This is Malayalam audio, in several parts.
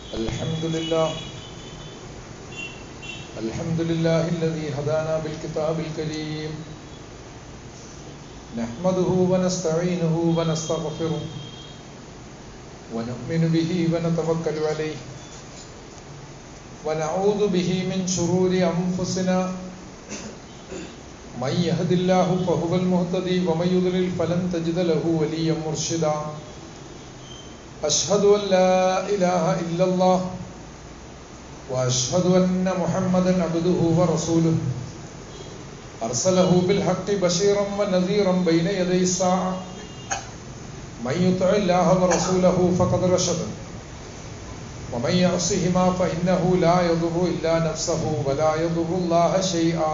الحمد لله الذي هدانا بالكتاب الكريم نحمده ونستعينه ونستغفره ونؤمن به ونتوكل عليه ونعوذ به من شرور أنفسنا من يهد الله فهو المهتدي ومن يضلل فلن تجد له وليا مرشدا أشهد أن لا إله إلا الله وأشهد أن محمدا عبده ورسوله أرسله بالحق بشيرا ونذيرا بين يدي الساعة من يطع الله ورسوله فقد رشد ومن يعصهما فإنه لا يضر إلا نفسه ولا يضر الله شيئا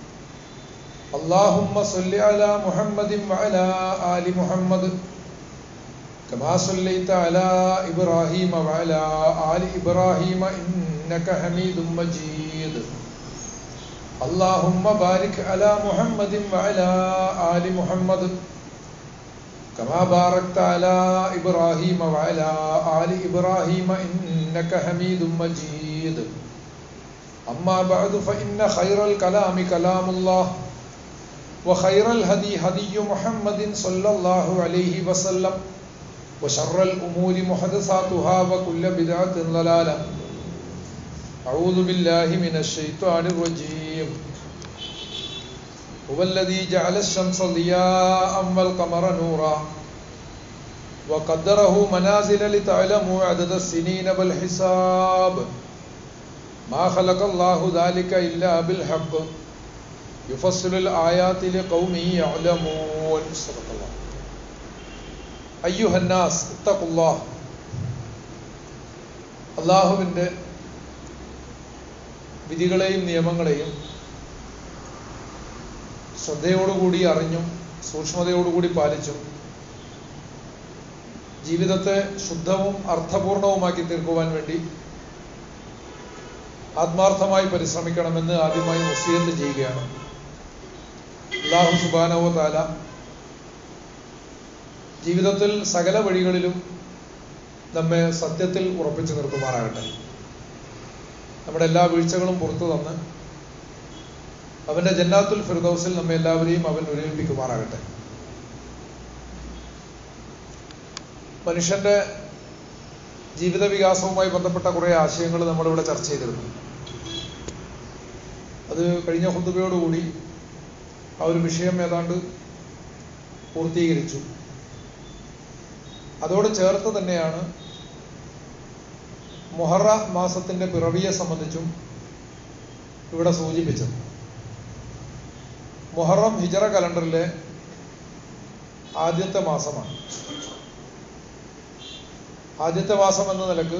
اللهم صل على محمد وعلى آل محمد كما صليت على إبراهيم وعلى آل إبراهيم إنك حميد مجيد اللهم بارك على محمد وعلى آل محمد كما باركت على إبراهيم وعلى آل إبراهيم إنك حميد مجيد أما بعد فإن خير الكلام كلام الله وخير الهدي هدي محمد صلى الله عليه وسلم وشر الأمور محدثاتها وكل بدعة ضلالة أعوذ بالله من الشيطان الرجيم هو الذي جعل الشمس ضياء والقمر نورا وقدره منازل لتعلموا عدد السنين والحساب ما خلق الله ذلك إلا بالحق يفصل الآيات لقوم يعلمون صدق الله أيها الناس اتقوا الله അല്ലാഹുവിൻ്റെ വിധികളെയും നിയമങ്ങളെയും ശ്രദ്ധയോടുകൂടി അറിഞ്ഞും സൂക്ഷ്മതയോടുകൂടി പാലിച്ചും ജീവിതത്തെ ശുദ്ധവും അർത്ഥപൂർണവുമാക്കി തീർക്കുവാൻ വേണ്ടി ആത്മാർത്ഥമായി പരിശ്രമിക്കണമെന്ന് ആദ്യമായി വസിയത്ത് ചെയ്യുകയാണ്. അല്ലാഹു സുബ്ഹാനഹു വ തആല ജീവിതത്തിൽ സകല വഴികളിലും നമ്മെ സത്യത്തിൽ ഉറപ്പിച്ചു നിർത്തുമാറാകട്ടെ. നമ്മുടെ എല്ലാ വീഴ്ചകളും പുറത്തു തന്ന് അവൻ്റെ ജന്നാത്തുൽ ഫിർദൗസിൽ നമ്മെ എല്ലാവരെയും അവൻ ഒരുമിപ്പിക്കുമാറാകട്ടെ. മനുഷ്യൻ്റെ ജീവിത വികാസവുമായി ബന്ധപ്പെട്ട കുറേ ആശയങ്ങൾ നമ്മളിവിടെ ചർച്ച ചെയ്തിരുന്നു. അത് കഴിഞ്ഞ ഖുതുബയോടുകൂടി ആ ഒരു വിഷയം ഏതാണ്ട് പൂർത്തീകരിച്ചു. അതോട് ചേർത്ത് തന്നെയാണ് മുഹറ മാസത്തിൻ്റെ പിറവിയെ സംബന്ധിച്ചും ഇവിടെ സൂചിപ്പിച്ചത്. മുഹറം ഹിജറ കലണ്ടറിലെ ആദ്യത്തെ മാസമാണ്. ആദ്യത്തെ മാസം എന്ന നിലക്ക്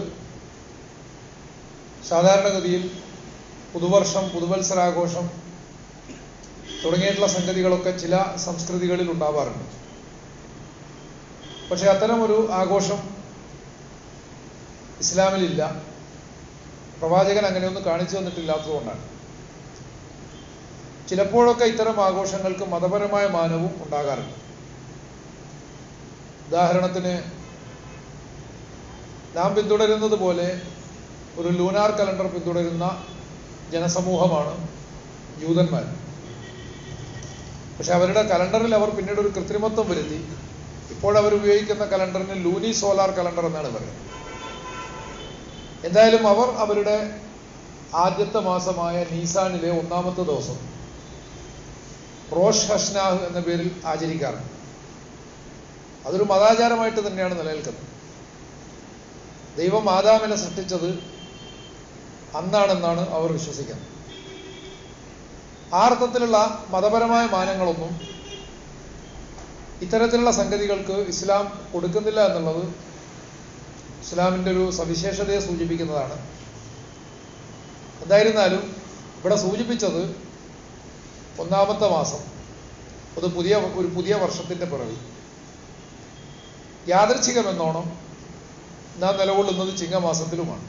സാധാരണഗതിയിൽ പുതുവർഷം, പുതുവത്സരാഘോഷം തുടങ്ങിയിട്ടുള്ള സംഗതികളൊക്കെ ചില സംസ്കൃതികളിൽ ഉണ്ടാവാറുണ്ട്. പക്ഷെ അത്തരമൊരു ആഘോഷം ഇസ്ലാമിലില്ല. പ്രവാചകൻ അങ്ങനെയൊന്നും കാണിച്ചു തന്നിട്ടില്ലാത്തതുകൊണ്ടാണ്. ചിലപ്പോഴൊക്കെ ഇത്തരം ആഘോഷങ്ങൾക്ക് മതപരമായ മാനവും ഉണ്ടാകാറുണ്ട്. ഉദാഹരണത്തിന് നാം പിന്തുടരുന്നത് പോലെ ഒരു ലൂനാർ കലണ്ടർ പിന്തുടരുന്ന ജനസമൂഹമാണ് ജൂതന്മാർ. പക്ഷെ അവരുടെ കലണ്ടറിൽ അവർ പിന്നീട് ഒരു കൃത്രിമത്വം വരുത്തി. ഇപ്പോൾ അവർ ഉപയോഗിക്കുന്ന കലണ്ടറിന് ലൂനി സോലാർ കലണ്ടർ എന്നാണ് പറയുന്നത്. എന്തായാലും അവർ അവരുടെ ആദ്യത്തെ മാസമായ നീസാനിലെ ഒന്നാമത്തെ ദിവസം റോഷ് ഹഷ്നാഹ് എന്ന പേരിൽ ആചരിക്കാറുണ്ട്. അതൊരു മതാചാരമായിട്ട് തന്നെയാണ് നിലനിൽക്കുന്നത്. ദൈവം ആദാമിനെ സൃഷ്ടിച്ചത് അന്നാണെന്നാണ് അവർ വിശ്വസിക്കുന്നത്. ആ അർത്ഥത്തിലുള്ള മതപരമായ മാനങ്ങളൊന്നും ഇത്തരത്തിലുള്ള സംഗതികൾക്ക് ഇസ്ലാം കൊടുക്കുന്നില്ല എന്നുള്ളത് ഇസ്ലാമിൻ്റെ ഒരു സവിശേഷതയെ സൂചിപ്പിക്കുന്നതാണ്. എന്തായിരുന്നാലും ഇവിടെ സൂചിപ്പിച്ചത് ഒന്നാമത്തെ മാസം, അത് ഒരു പുതിയ വർഷത്തിൻ്റെ പിറവി. യാദൃച്ഛികമെന്നോണം നാം നിലകൊള്ളുന്നത് ചിങ്ങമാസത്തിലുമാണ്.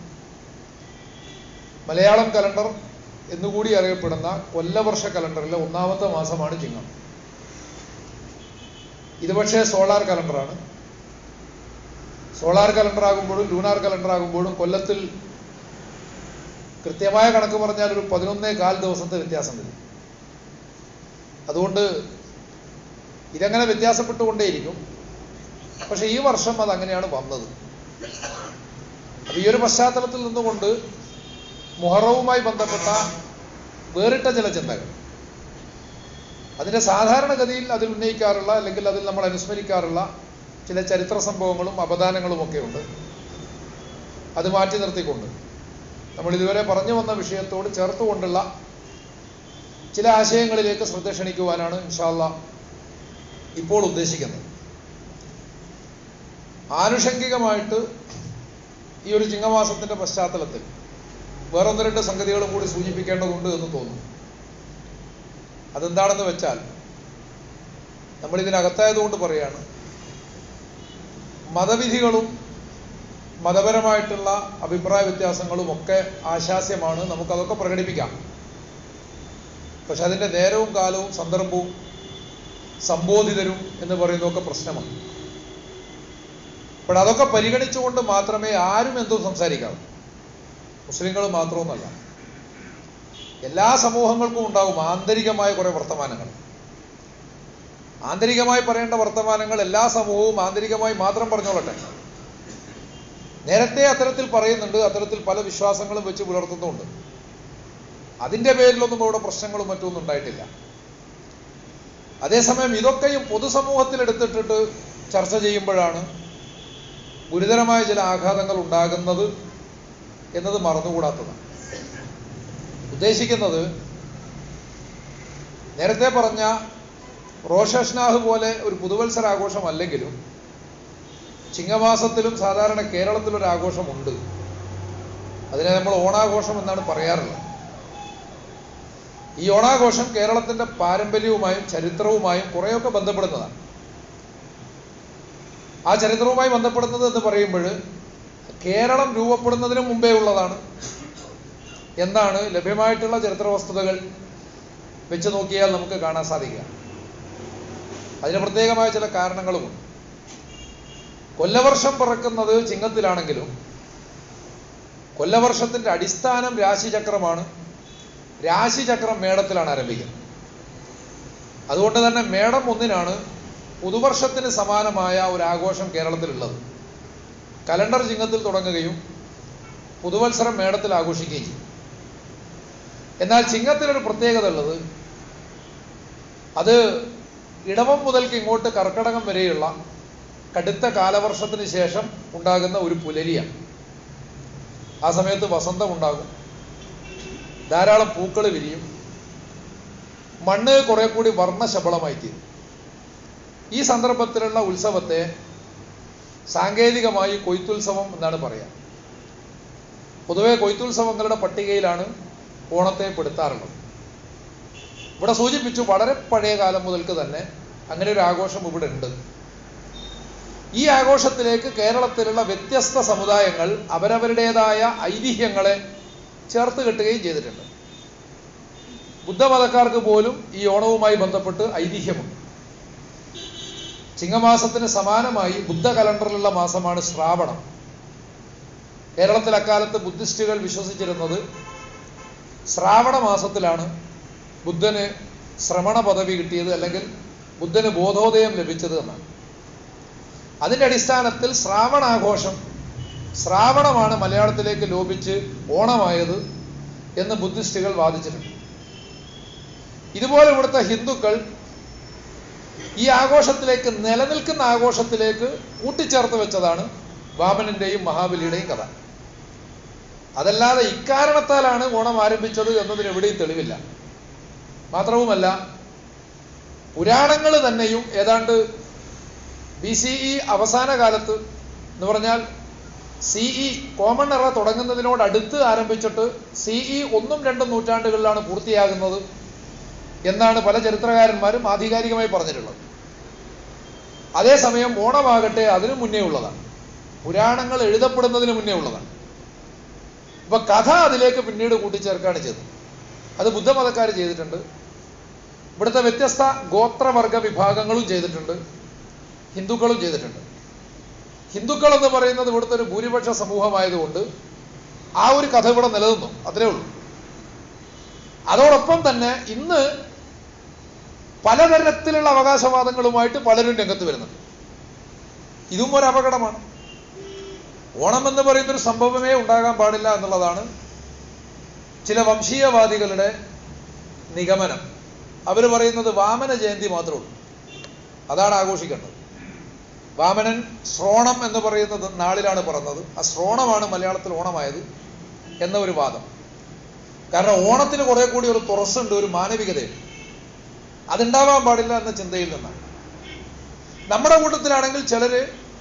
മലയാളം കലണ്ടർ എന്നുകൂടി അറിയപ്പെടുന്ന കൊല്ലവർഷ കലണ്ടറിലെ ഒന്നാമത്തെ മാസമാണ് ചിങ്ങം. ഇത് പക്ഷേ സോളാർ കലണ്ടറാണ്. സോളാർ കലണ്ടർ ആകുമ്പോഴും ലൂണാർ കലണ്ടർ ആകുമ്പോഴും കൊല്ലത്തിൽ കൃത്യമായ കണക്ക് പറഞ്ഞാൽ ഒരു 11.25 ദിവസത്തെ വ്യത്യാസം വരും. അതുകൊണ്ട് ഇതങ്ങനെ വ്യത്യാസപ്പെട്ടുകൊണ്ടേയിരിക്കും. പക്ഷെ ഈ വർഷം അതങ്ങനെയാണ് വന്നത്. അപ്പൊ ഈ ഒരു പശ്ചാത്തലത്തിൽ നിന്നുകൊണ്ട് മുഹറവുമായി ബന്ധപ്പെട്ട വേറിട്ട ചില ചിന്തകൾ, അതിന്റെ സാധാരണഗതിയിൽ അതിൽ ഉന്നയിക്കാറുള്ള അല്ലെങ്കിൽ അതിൽ നമ്മൾ അനുസ്മരിക്കാറുള്ള ചില ചരിത്ര സംഭവങ്ങളും അപദാനങ്ങളും ഒക്കെ ഉണ്ട്. അത് മാറ്റി നിർത്തിക്കൊണ്ട് നമ്മൾ ഇതുവരെ പറഞ്ഞു വന്ന വിഷയത്തോട് ചേർത്തുകൊണ്ടുള്ള ചില ആശയങ്ങളിലേക്ക് ശ്രദ്ധ ക്ഷണിക്കുവാനാണ് ഇൻഷാ അല്ലാഹ് ഇപ്പോൾ ഉദ്ദേശിക്കുന്നത്. ആനുഷംഗികമായിട്ട് ഈ ഒരു ചിങ്ങമാസത്തിന്റെ പശ്ചാത്തലത്തിൽ വേറൊന്ന് രണ്ട് സംഗതികളും കൂടി സൂചിപ്പിക്കേണ്ടതുണ്ട് എന്ന് തോന്നുന്നു. അതെന്താണെന്ന് വെച്ചാൽ, നമ്മളിതിനകത്തായതുകൊണ്ട് പറയാണ്, മതവിധികളും മതപരമായിട്ടുള്ള അഭിപ്രായ വ്യത്യാസങ്ങളും ഒക്കെ ആശാസ്യമാണ്, നമുക്കതൊക്കെ പ്രകടിപ്പിക്കാം. പക്ഷെ അതിൻ്റെ നേരവും കാലവും സന്ദർഭവും സംബോധിതരും എന്ന് പറയുന്നതൊക്കെ പ്രശ്നമാണ്. അപ്പോൾ അതൊക്കെ പരിഗണിച്ചുകൊണ്ട് മാത്രമേ ആരും എന്തും സംസാരിക്കാവൂ. മുസ്ലിങ്ങൾ മാത്രമൊന്നല്ല, എല്ലാ സമൂഹങ്ങൾക്കും ഉണ്ടാവും ആന്തരികമായ കുറെ വർത്തമാനങ്ങൾ. ആന്തരികമായി പറയേണ്ട വർത്തമാനങ്ങൾ എല്ലാ സമൂഹവും ആന്തരികമായി മാത്രം പറഞ്ഞോളട്ടെ. നേരത്തെ അത്തരത്തിൽ പറയുന്നുണ്ട്, അത്തരത്തിൽ പല വിശ്വാസങ്ങളും വെച്ച് പുലർത്തുന്നുണ്ട്. അതിൻ്റെ പേരിലൊന്നും ഇവിടെ പ്രശ്നങ്ങളും മറ്റൊന്നും ഉണ്ടായിട്ടില്ല. അതേസമയം ഇതൊക്കെയും പൊതുസമൂഹത്തിൽ എടുത്തിട്ടിട്ട് ചർച്ച ചെയ്യുമ്പോഴാണ് ഗുരുതരമായ ചില ആഘാതങ്ങൾ ഉണ്ടാകുന്നത് എന്നത് മറന്നുകൂടാത്തതാണ്. ഉദ്ദേശിക്കുന്നത്, നേരത്തെ പറഞ്ഞ റോഷഷ്നാഹ് പോലെ ഒരു പുതുവത്സരാഘോഷമല്ലെങ്കിലും ചിങ്ങമാസത്തിലും സാധാരണ കേരളത്തിലൊരു ആഘോഷമുണ്ട്. അതിനെ നമ്മൾ ഓണാഘോഷം എന്നാണ് പറയാറുള്ളത്. ഈ ഓണാഘോഷം കേരളത്തിന്റെ പാരമ്പര്യവുമായും ചരിത്രവുമായും കുറേയൊക്കെ ബന്ധപ്പെടുന്നതാണ്. ആ ചരിത്രവുമായി ബന്ധപ്പെടുന്നത് എന്ന് പറയുമ്പോൾ കേരളം രൂപപ്പെടുന്നതിന് മുമ്പേ ഉള്ളതാണ് എന്നാണ് ലഭ്യമായിട്ടുള്ള ചരിത്ര വസ്തുതകൾ വെച്ച് നോക്കിയാൽ നമുക്ക് കാണാൻ സാധിക്കുക. അതിന് പ്രത്യേകമായ ചില കാരണങ്ങളുമുണ്ട്. കൊല്ലവർഷം പിറക്കുന്നത് ചിങ്ങത്തിലാണെങ്കിലും കൊല്ലവർഷത്തിന്റെ അടിസ്ഥാനം രാശിചക്രമാണ്. രാശിചക്രം മേടത്തിലാണ് ആരംഭിക്കുന്നത്. അതുകൊണ്ട് തന്നെ മേടം 1-നാണ് പുതുവർഷത്തിന് സമാനമായ ഒരു ആഘോഷം കേരളത്തിലുള്ളത്. കലണ്ടർ ചിങ്ങത്തിൽ തുടങ്ങുകയും പുതുവത്സരം മേടത്തിൽ ആഘോഷിക്കുകയും ചെയ്യും. എന്നാൽ ചിങ്ങത്തിലൊരു പ്രത്യേകത ഉള്ളത്, അത് ഇടവം മുതൽക്ക് ഇങ്ങോട്ട് കർക്കടകം വരെയുള്ള കടുത്ത കാലവർഷത്തിന് ശേഷം ഉണ്ടാകുന്ന ഒരു പുലരിയാണ്. ആ സമയത്ത് വസന്തം ഉണ്ടാകും, ധാരാളം പൂക്കൾ വിരിയും, മണ്ണ് കുറെ കൂടി വർണ്ണശബളമായി തീരും. ഈ സന്ദർഭത്തിലുള്ള ഉത്സവത്തെ സാങ്കേതികമായി കൊയ്ത്തുത്സവം എന്നാണ് പറയുക. പൊതുവെ കൊയ്ത്തുത്സവങ്ങളുടെ പട്ടികയിലാണ് ഓണത്തെ പെടുത്താറുള്ളത്. ഇവിടെ സൂചിപ്പിച്ചു, വളരെ പഴയ കാലം മുതൽക്ക് തന്നെ അങ്ങനെ ഒരു ആഘോഷം ഇവിടെ ഉണ്ട്. ഈ ആഘോഷത്തിലേക്ക് കേരളത്തിലുള്ള വ്യത്യസ്ത സമുദായങ്ങൾ അവരവരുടേതായ ഐതിഹ്യങ്ങളെ ചേർത്ത് കെട്ടുകയും ചെയ്തിട്ടുണ്ട്. ബുദ്ധമതക്കാർക്ക് പോലും ഈ ഓണവുമായി ബന്ധപ്പെട്ട് ഐതിഹ്യമുണ്ട്. ചിങ്ങമാസത്തിന് സമാനമായി ബുദ്ധ കലണ്ടറിലുള്ള മാസമാണ് ശ്രാവണം. കേരളത്തിൽ അക്കാലത്ത് ബുദ്ധിസ്റ്റുകൾ വിശ്വസിച്ചിരുന്നത് ശ്രാവണ മാസത്തിലാണ് ബുദ്ധന് ശ്രമണ പദവി കിട്ടിയത്, അല്ലെങ്കിൽ ബുദ്ധന് ബോധോദയം ലഭിച്ചത് എന്നാണ്. അതിൻ്റെ അടിസ്ഥാനത്തിൽ ശ്രാവണാഘോഷം, ശ്രാവണമാണ് മലയാളത്തിലേക്ക് ലോപിച്ച് ഓണമായത് എന്ന് ബുദ്ധിസ്റ്റുകൾ വാദിച്ചിട്ടുണ്ട്. ഇതുപോലെ ഇവിടുത്തെ ഹിന്ദുക്കൾ ഈ ആഘോഷത്തിലേക്ക്, നിലനിൽക്കുന്ന ആഘോഷത്തിലേക്ക് കൂട്ടിച്ചേർത്ത് വെച്ചതാണ് വാമനന്റെയും മഹാബലിയുടെയും കഥ. അതല്ലാതെ ഇക്കാരണത്താലാണ് ഓണം ആരംഭിച്ചത് എന്നതിന് എവിടെയും തെളിവില്ല. മാത്രവുമല്ല, പുരാണങ്ങൾ തന്നെയും ഏതാണ്ട് BCE അവസാന കാലത്ത് എന്ന് പറഞ്ഞാൽ CE കോമൺ എറ തുടങ്ങുന്നതിനോടടുത്ത് ആരംഭിച്ചിട്ട് CE 1-2 നൂറ്റാണ്ടുകളിലാണ് പൂർത്തിയാകുന്നത് എന്നാണ് പല ചരിത്രകാരന്മാരും ആധികാരികമായി പറഞ്ഞിട്ടുള്ളത്. അതേസമയം ഓണമാകട്ടെ അതിനു മുന്നേ ഉള്ളതാണ്, പുരാണങ്ങൾ എഴുതപ്പെടുന്നതിന് മുന്നേ ഉള്ളതാണ്. ഇപ്പൊ കഥ അതിലേക്ക് പിന്നീട് കൂട്ടിച്ചേർക്കാണ് ചെയ്തത്. അത് ബുദ്ധമതക്കാർ ചെയ്തിട്ടുണ്ട്, ഇവിടുത്തെ വ്യത്യസ്ത ഗോത്രവർഗ വിഭാഗങ്ങളും ചെയ്തിട്ടുണ്ട്, ഹിന്ദുക്കളും ചെയ്തിട്ടുണ്ട്. ഹിന്ദുക്കൾ എന്ന് പറയുന്നത് ഇവിടുത്തെ ഒരു ഭൂരിപക്ഷ സമൂഹമായതുകൊണ്ട് ആ ഒരു കഥ ഇവിടെ നിലനിന്നു, അത്രേ ഉള്ളൂ. അതോടൊപ്പം തന്നെ ഇന്ന് പലതരത്തിലുള്ള അവകാശവാദങ്ങളുമായിട്ട് പലരും രംഗത്ത് വരുന്നുണ്ട്. ഇതും ഒരു അപകടമാണ്. ഓണം എന്ന് പറയുന്നൊരു സംഭവമേ ഉണ്ടാകാൻ പാടില്ല എന്നുള്ളതാണ് ചില വംശീയവാദികളുടെ നിഗമനം. അവർ പറയുന്നത് വാമന ജയന്തി മാത്രമേ ഉള്ളൂ, അതാണ് ആഘോഷിക്കേണ്ടത്. വാമനൻ ശ്രോണം എന്ന് പറയുന്നത് നാളിലാണ് പറഞ്ഞത്, ആ ശ്രോണമാണ് മലയാളത്തിൽ ഓണമായത് എന്ന ഒരു വാദം. കാരണം ഓണത്തിന് കുറെ കൂടി ഒരു തുറസ്സുണ്ട്, ഒരു മാനവികതയുണ്ട്. അതുണ്ടാവാൻ പാടില്ല എന്ന ചിന്തയിൽ നിന്നാണ്. നമ്മുടെ കൂട്ടത്തിലാണെങ്കിൽ ചിലര്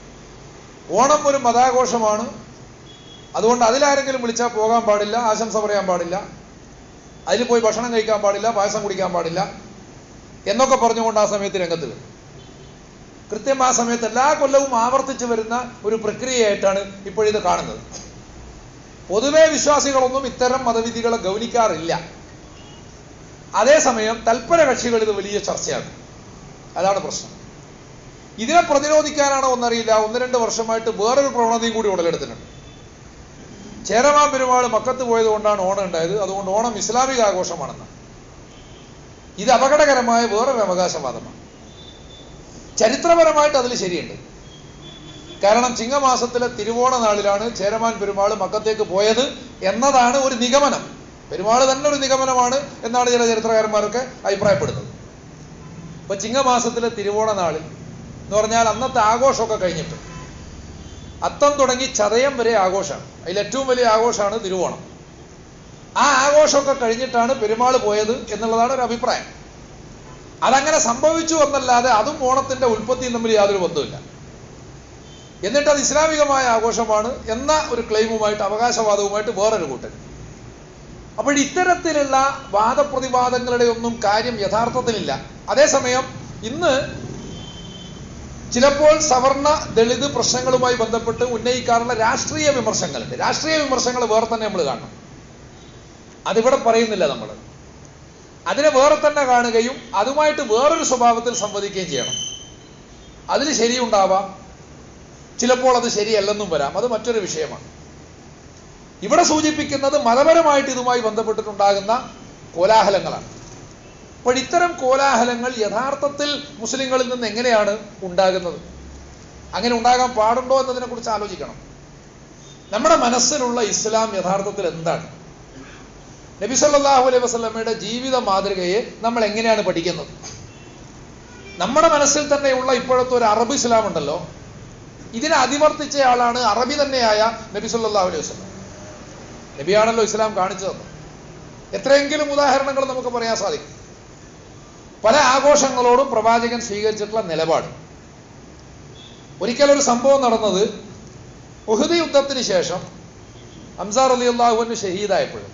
ഓണം ഒരു മതാഘോഷമാണ്, അതുകൊണ്ട് അതിലാരെങ്കിലും വിളിച്ചാൽ പോകാൻ പാടില്ല, ആശംസ പറയാൻ പാടില്ല, അതിൽ പോയി ഭക്ഷണം കഴിക്കാൻ പാടില്ല, പായസം കുടിക്കാൻ പാടില്ല എന്നൊക്കെ പറഞ്ഞുകൊണ്ട് ആ സമയത്ത് രംഗത്ത് വരും. കൃത്യം ആ സമയത്ത് എല്ലാ കൊല്ലവും ആവർത്തിച്ചു വരുന്ന ഒരു പ്രക്രിയയായിട്ടാണ് ഇപ്പോഴിത് കാണുന്നത്. പൊതുവെ വിശ്വാസികളൊന്നും ഇത്തരം മതവിധികളെ ഗൗനിക്കാറില്ല. അതേസമയം തൽപര കക്ഷികൾ ഇത് വലിയ ചർച്ചയാക്കും. അതാണ് പ്രശ്നം. ഇതിനെ പ്രതിരോധിക്കാനാണോ ഒന്നറിയില്ല, 1-2 വർഷമായിട്ട് വേറൊരു പ്രവണതയും കൂടി ഉടലെടുത്തിട്ടുണ്ട്. ചേരമാൻ പെരുമാൾ മക്കത്ത് പോയത് കൊണ്ടാണ് ഓണം ഉണ്ടായത്, അതുകൊണ്ട് ഓണം ഇസ്ലാമിക ആഘോഷമാണെന്ന്. ഇത് അപകടകരമായ വേറൊരു അവകാശവാദമാണ്. ചരിത്രപരമായിട്ട് അതിൽ ശരിയുണ്ട്. കാരണം ചിങ്ങമാസത്തിലെ തിരുവോണ നാളിലാണ് ചേരമാൻ പെരുമാൾ മക്കത്തേക്ക് പോയത് എന്നതാണ് ഒരു നിഗമനം. പെരുമാൾ തന്നെ ഒരു നിഗമനമാണ് എന്നാണ് ചില ചരിത്രകാരന്മാരൊക്കെ അഭിപ്രായപ്പെടുന്നത്. ഇപ്പൊ ചിങ്ങമാസത്തിലെ തിരുവോണ നാളിൽ എന്ന് പറഞ്ഞാൽ അന്നത്തെ ആഘോഷമൊക്കെ കഴിഞ്ഞിട്ട് അത്തം തുടങ്ങി ചതയം വരെ ആഘോഷമാണ്. അതിലേറ്റവും വലിയ ആഘോഷമാണ് തിരുവോണം. ആ ആഘോഷമൊക്കെ കഴിഞ്ഞിട്ടാണ് പെരുമാൾ പോയത് എന്നുള്ളതാണ് ഒരു അഭിപ്രായം. അതങ്ങനെ സംഭവിച്ചു എന്നല്ലാതെ അതും ഓണത്തിന്റെ ഉൽപ്പത്തിയും തമ്മിൽ യാതൊരു ബന്ധമില്ല. എന്നിട്ട് അത് ഇസ്ലാമികമായ ആഘോഷമാണ് എന്ന ഒരു ക്ലെയിമുമായിട്ട്, അവകാശവാദവുമായിട്ട് വേറൊരു കൂട്ടർ. അപ്പോൾ ഇത്തരത്തിലുള്ള വാദപ്രതിവാദങ്ങളുടെ ഒന്നും കാര്യം യഥാർത്ഥത്തിലില്ല. അതേസമയം ഇന്ന് ചിലപ്പോൾ സവർണ ദളിത് പ്രശ്നങ്ങളുമായി ബന്ധപ്പെട്ട് ഉന്നയിക്കാറുള്ള രാഷ്ട്രീയ വിമർശങ്ങളുണ്ട്. രാഷ്ട്രീയ വിമർശങ്ങൾ വേറെ തന്നെ നമ്മൾ കാണണം. അതിവിടെ പറയുന്നില്ല. നമ്മൾ അതിനെ വേറെ തന്നെ കാണുകയും അതുമായിട്ട് വേറൊരു സ്വഭാവത്തിൽ സംവദിക്കുകയും ചെയ്യണം. അതിൽ ശരിയുണ്ടാവാം, ചിലപ്പോൾ അത് ശരിയല്ലെന്നും വരാം, അത് മറ്റൊരു വിഷയമാണ്. ഇവിടെ സൂചിപ്പിക്കുന്നത് മതപരമായിട്ട് ഇതുമായി ബന്ധപ്പെട്ടിട്ടുണ്ടാകുന്ന കോലാഹലങ്ങളാണ്. അപ്പോൾ ഇത്തരം കോലാഹലങ്ങൾ യഥാർത്ഥത്തിൽ മുസ്ലിങ്ങളിൽ നിന്ന് എങ്ങനെയാണ് ഉണ്ടാകുന്നത്, അങ്ങനെ ഉണ്ടാകാൻ പാടുണ്ടോ എന്നതിനെ കുറിച്ച് ആലോചിക്കണം. നമ്മുടെ മനസ്സിലുള്ള ഇസ്ലാം യഥാർത്ഥത്തിൽ എന്താണ്? നബി സല്ലല്ലാഹു അലൈഹി വസല്ലമയുടെ ജീവിത മാതൃകയെ നമ്മൾ എങ്ങനെയാണ് പഠിക്കുന്നത്? നമ്മുടെ മനസ്സിൽ തന്നെയുള്ള ഇപ്പോഴത്തെ ഒരു അറബ് ഇസ്ലാം ഉണ്ടല്ലോ, ഇതിനെ അതിവർത്തിച്ചയാളാണ് അറബി തന്നെയായ നബി സല്ലല്ലാഹു അലൈഹി വസല്ലം. നബിയാണല്ലോ ഇസ്ലാം കാണിച്ചു തന്നത്. എത്രയെങ്കിലും ഉദാഹരണങ്ങൾ നമുക്ക് പറയാൻ സാധിക്കും. പല ആഘോഷങ്ങളോടും പ്രവാചകൻ സ്വീകരിച്ചിട്ടുള്ള നിലപാട്. ഒരിക്കലൊരു സംഭവം നടന്നത് ഉഹദ് യുദ്ധത്തിന് ശേഷം ഹംസ റളിയല്ലാഹു അൻഹു ഷഹീദായപ്പോൾ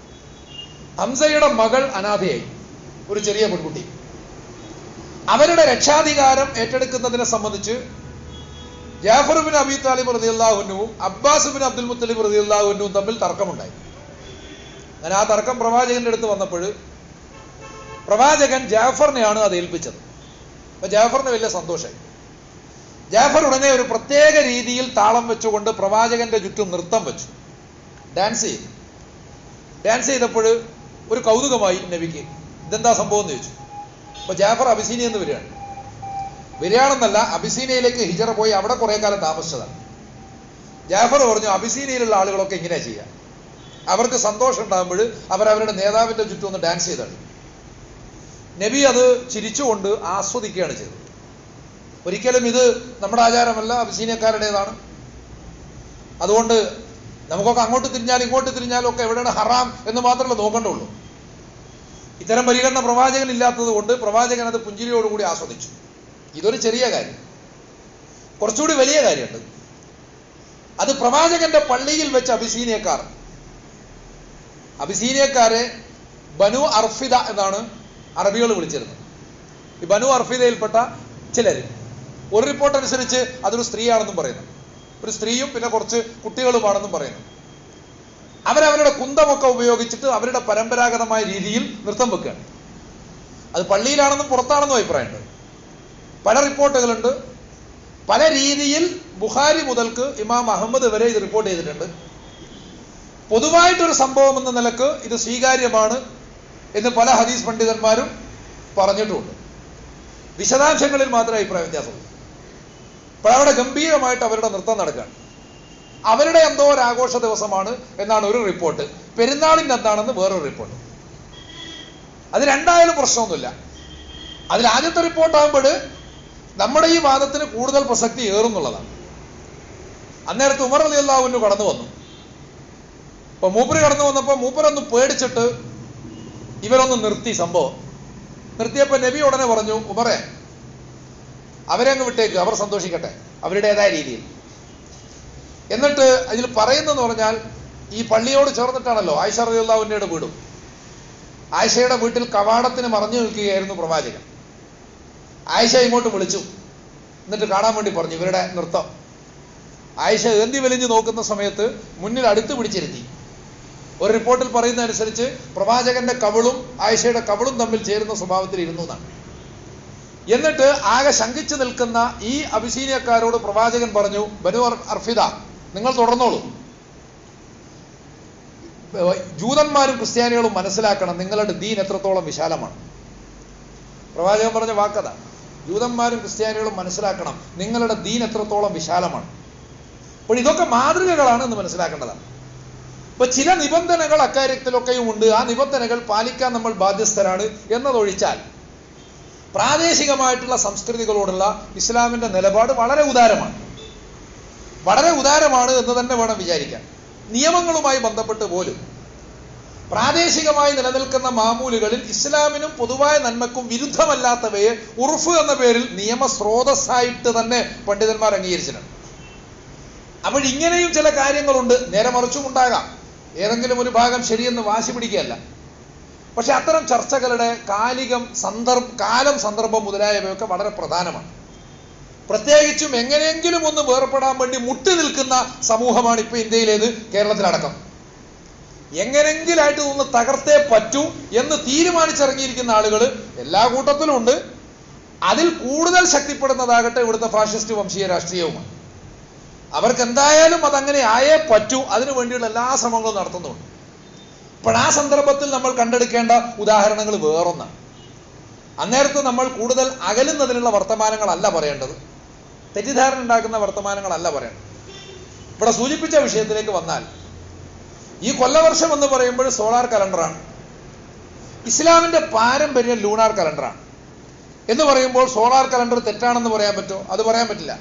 ഹംസയുടെ മകൾ അനാഥയായി, ഒരു ചെറിയ പെൺകുട്ടി. അവരുടെ രക്ഷാധികാരം ഏറ്റെടുക്കുന്നതിനെ സംബന്ധിച്ച് ജാഫർ ബിൻ അബി താലിബ് റളിയല്ലാഹു അൻഹുവും അബ്ബാസ് ബിൻ അബ്ദുൽ മുത്തലിബ് റളിയല്ലാഹു അൻഹുവും തമ്മിൽ തർക്കമുണ്ടായി. അങ്ങനെ ആ തർക്കം പ്രവാചകന്റെ അടുത്ത് വന്നപ്പോൾ പ്രവാചകൻ ജാഫറിനെയാണ് അത് ഏൽപ്പിച്ചത്. അപ്പൊ ജാഫറിന് വലിയ സന്തോഷമായി. ജാഫർ ഉടനെ ഒരു പ്രത്യേക രീതിയിൽ താളം വെച്ചുകൊണ്ട് പ്രവാചകന്റെ ചുറ്റും നൃത്തം വെച്ചു, ഡാൻസ് ചെയ്തു. ഡാൻസ് ചെയ്തപ്പോൾ ഒരു കൗതുകമായി നബിക്ക്. ഇതെന്താ സംഭവം എന്ന് ചോദിച്ചു. അപ്പൊ ജാഫർ അബിസീനിയിൽ നിന്ന് വരികയാണെന്നല്ല, അബിസീനിയയിലേക്ക് ഹിജറ പോയി അവിടെ കുറെ കാലം താമസിച്ചതാണ്. ജാഫർ പറഞ്ഞു, അബിസീനിയയിലുള്ള ആളുകളൊക്കെ ഇങ്ങനെ ചെയ്യാം, അവർക്ക് സന്തോഷം ഉണ്ടാകുമ്പോൾ അവരവരുടെ നേതാവിന്റെ ചുറ്റും ഒന്ന് ഡാൻസ് ചെയ്താണ്. നബി അത് ചിരിച്ചുകൊണ്ട് ആസ്വദിക്കുകയാണ് ചെയ്തത്. ഒരിക്കലും ഇത് നമ്മുടെ ആചാരമല്ല, അബിസീനിയക്കാരുടേതാണ്. അതുകൊണ്ട് നമുക്കൊക്കെ അങ്ങോട്ട് തിരിഞ്ഞാലും ഇങ്ങോട്ട് തിരിഞ്ഞാലും ഒക്കെ എവിടെയാണ് ഹറാം എന്ന് മാത്രമല്ല നോക്കേണ്ടുള്ളൂ. ഇത്തരം പരിഗണന പ്രവാചകൻ ഇല്ലാത്തത് കൊണ്ട് പ്രവാചകൻ അത് പുഞ്ചിരിയോടുകൂടി ആസ്വദിച്ചു. ഇതൊരു ചെറിയ കാര്യം. കുറച്ചുകൂടി വലിയ കാര്യമുണ്ട്. അത് പ്രവാചകന്റെ പള്ളിയിൽ വെച്ച് അബിസീനിയക്കാരെ ബനു അർഫിദ എന്നാണ് അറബികൾ വിളിച്ചിരുന്നത്. ഈ ബനു അർഫിദയിൽപ്പെട്ട ചിലര്, ഒരു റിപ്പോർട്ട് അനുസരിച്ച് അതൊരു സ്ത്രീയാണെന്നും പറയുന്നു, ഒരു സ്ത്രീയും പിന്നെ കുറച്ച് കുട്ടികളുമാണെന്നും പറയുന്നു. അവരവരുടെ കുന്തമൊക്കെ ഉപയോഗിച്ചിട്ട് അവരുടെ പരമ്പരാഗതമായ രീതിയിൽ നൃത്തം വെക്കുകയാണ്. അത് പള്ളിയിലാണെന്നും പുറത്താണെന്നും അഭിപ്രായമുണ്ട്. പല റിപ്പോർട്ടുകളുണ്ട്. പല രീതിയിൽ ബുഖാരി മുതൽക്ക് ഇമാം അഹമ്മദ് വരെ ഇത് റിപ്പോർട്ട് ചെയ്തിട്ടുണ്ട്. പൊതുവായിട്ടൊരു സംഭവം എന്ന നിലക്ക് ഇത് സ്വീകാര്യമാണ് എന്ന് പല ഹദീസ് പണ്ഡിതന്മാരും പറഞ്ഞിട്ടുമുണ്ട്. വിശദാംശങ്ങളിൽ മാത്രമേ അഭിപ്രായ വ്യത്യാസമുള്ളൂ. ഇപ്പോഴവിടെ ഗംഭീരമായിട്ട് അവരുടെ നൃത്തം നടക്കുകയാണ്. അവരുടെ എന്തോ ഒരു ആഘോഷ ദിവസമാണ് എന്നാണ് ഒരു റിപ്പോർട്ട്, പെരുന്നാളിൻ്റെ എന്താണെന്ന് വേറൊരു റിപ്പോർട്ട്. അത് രണ്ടായാലും പ്രശ്നമൊന്നുമില്ല. അതിൽ ആദ്യത്തെ റിപ്പോർട്ടാകുമ്പോൾ നമ്മുടെ ഈ വാദത്തിന് കൂടുതൽ പ്രസക്തി ഏറുന്നുള്ളതാണ്. അന്നേരത്ത് ഉമർ റളിയല്ലാഹു അൻഹു കടന്നു വന്നു. അപ്പൊ മൂപ്പര് കടന്നു വന്നപ്പോൾ മൂപ്പരൊന്ന് പേടിച്ചിട്ട് ഇവരൊന്ന് നിർത്തി. സംഭവം നിർത്തിയപ്പോൾ നബി ഉടനെ പറഞ്ഞു, ഉമറെ അവരെ അങ്ങ് വിട്ടേക്ക്, അവർ സന്തോഷിക്കട്ടെ അവരുടേതായ രീതിയിൽ. എന്നിട്ട് അതിൽ പറയുന്നതെന്ന് പറഞ്ഞാൽ, ഈ പള്ളിയോട് ചേർന്നിട്ടാണല്ലോ ആയിഷ റളിയല്ലാഹു അൻഹയുടെ വീടും. ആയിഷയുടെ വീട്ടിൽ കവാടത്തിന് മറഞ്ഞു നിൽക്കുകയായിരുന്നു പ്രവാചകൻ. ആയിഷ ഇങ്ങോട്ട് വിളിച്ചു, എന്നിട്ട് കാണാൻ വേണ്ടി പറഞ്ഞു ഇവരുടെ നൃത്തം. ആയിഷ ഏന്തി വലിഞ്ഞു നോക്കുന്ന സമയത്ത് മുന്നിൽ അടുത്ത് പിടിച്ചിരുത്തി. ഒരു റിപ്പോർട്ടിൽ പറയുന്ന അനുസരിച്ച് പ്രവാചകന്റെ കവിളും ആയിഷയുടെ കവിളും തമ്മിൽ ചേരുന്ന സ്വഭാവത്തിൽ ഇരുന്നു എന്നാണ്. എന്നിട്ട് ആകെ ശങ്കിച്ചു നിൽക്കുന്ന ഈ അബിസീനിയക്കാരോട് പ്രവാചകൻ പറഞ്ഞു, ബനു അർഫിദ, നിങ്ങൾ തുടർന്നോളൂ. ജൂതന്മാരും ക്രിസ്ത്യാനികളും മനസ്സിലാക്കണം നിങ്ങളുടെ ദീൻ എത്രത്തോളം വിശാലമാണ്. പ്രവാചകൻ പറഞ്ഞ വാക്കതാ, ജൂതന്മാരും ക്രിസ്ത്യാനികളും മനസ്സിലാക്കണം നിങ്ങളുടെ ദീൻ എത്രത്തോളം വിശാലമാണ്. അപ്പോൾ ഇതൊക്കെ മാതൃകകളാണ് എന്ന് മനസ്സിലാക്കേണ്ടതാണ്. ഇപ്പൊ ചില നിബന്ധനകൾ അക്കാര്യത്തിലൊക്കെയും ഉണ്ട്. ആ നിബന്ധനകൾ പാലിക്കാൻ നമ്മൾ ബാധ്യസ്ഥരാണ് എന്നതൊഴിച്ചാൽ പ്രാദേശികമായിട്ടുള്ള സംസ്കൃതികളോടുള്ള ഇസ്ലാമിന്റെ നിലപാട് വളരെ ഉദാരമാണ്. വളരെ ഉദാരമാണ് എന്ന് തന്നെ വേണം വിചാരിക്കാൻ. നിയമങ്ങളുമായി ബന്ധപ്പെട്ട് പോലും പ്രാദേശികമായി നിലനിൽക്കുന്ന മാമൂലുകളിൽ ഇസ്ലാമിനും പൊതുവായ നന്മക്കും വിരുദ്ധമല്ലാത്തവയെ ഉറുഫ് എന്ന പേരിൽ നിയമസ്രോതസ്സായിട്ട് തന്നെ പണ്ഡിതന്മാർ അംഗീകരിച്ചിട്ടുണ്ട്. അപ്പോൾ ഇങ്ങനെയും ചില കാര്യങ്ങളുണ്ട്. നേരെ മറിച്ചും ഉണ്ടാകാം. ഏതെങ്കിലും ഒരു ഭാഗം ശരിയെന്ന് വാശി പിടിക്കുകയല്ല. പക്ഷെ അത്തരം ചർച്ചകളുടെ കാലം സന്ദർഭം മുതലായവയൊക്കെ വളരെ പ്രധാനമാണ്. പ്രത്യേകിച്ചും എങ്ങനെയെങ്കിലും ഒന്ന് വേർപ്പെടാൻ വേണ്ടി മുട്ടി നിൽക്കുന്ന സമൂഹമാണ് ഇപ്പൊ ഇന്ത്യയിലേത്, കേരളത്തിലടക്കം. എങ്ങനെങ്കിലായിട്ട് ഒന്ന് തകർത്തേ പറ്റൂ എന്ന് തീരുമാനിച്ചിറങ്ങിയിരിക്കുന്ന ആളുകൾ എല്ലാ കൂട്ടത്തിലും ഉണ്ട്. അതിൽ കൂടുതൽ ശക്തിപ്പെടുന്നതാകട്ടെ ഇവിടുത്തെ ഫാഷിസ്റ്റ് വംശീയ രാഷ്ട്രീയവുമാണ്. അവർക്ക് എന്തായാലും അതങ്ങനെ ആയേ പറ്റൂ, അതിനു വേണ്ടിയുള്ള എല്ലാ ശ്രമങ്ങളും നടത്തുന്നുണ്ട്. അപ്പോൾ ആ സന്ദർഭത്തിൽ നമ്മൾ കണ്ടെടുക്കേണ്ട ഉദാഹരണങ്ങൾ വേറൊന്നാണ്. അന്നേരത്ത് നമ്മൾ കൂടുതൽ അകലുന്നതിനുള്ള വർത്തമാനങ്ങളല്ല പറയേണ്ടത്, തെറ്റിദ്ധാരണ ഉണ്ടാക്കുന്ന വർത്തമാനങ്ങളല്ല പറയേണ്ടത്. ഇവിടെ സൂചിപ്പിച്ച വിഷയത്തിലേക്ക് വന്നാൽ, ഈ കൊല്ലവർഷം എന്ന് പറയുമ്പോൾ സോളാർ കലണ്ടറാണ്. ഇസ്ലാമിന്റെ പാരമ്പര്യം ലൂണാർ കലണ്ടറാണ് എന്ന് പറയുമ്പോൾ സോളാർ കലണ്ടർ തെറ്റാണെന്ന് പറയാൻ പറ്റുമോ? അത് പറയാൻ പറ്റില്ല.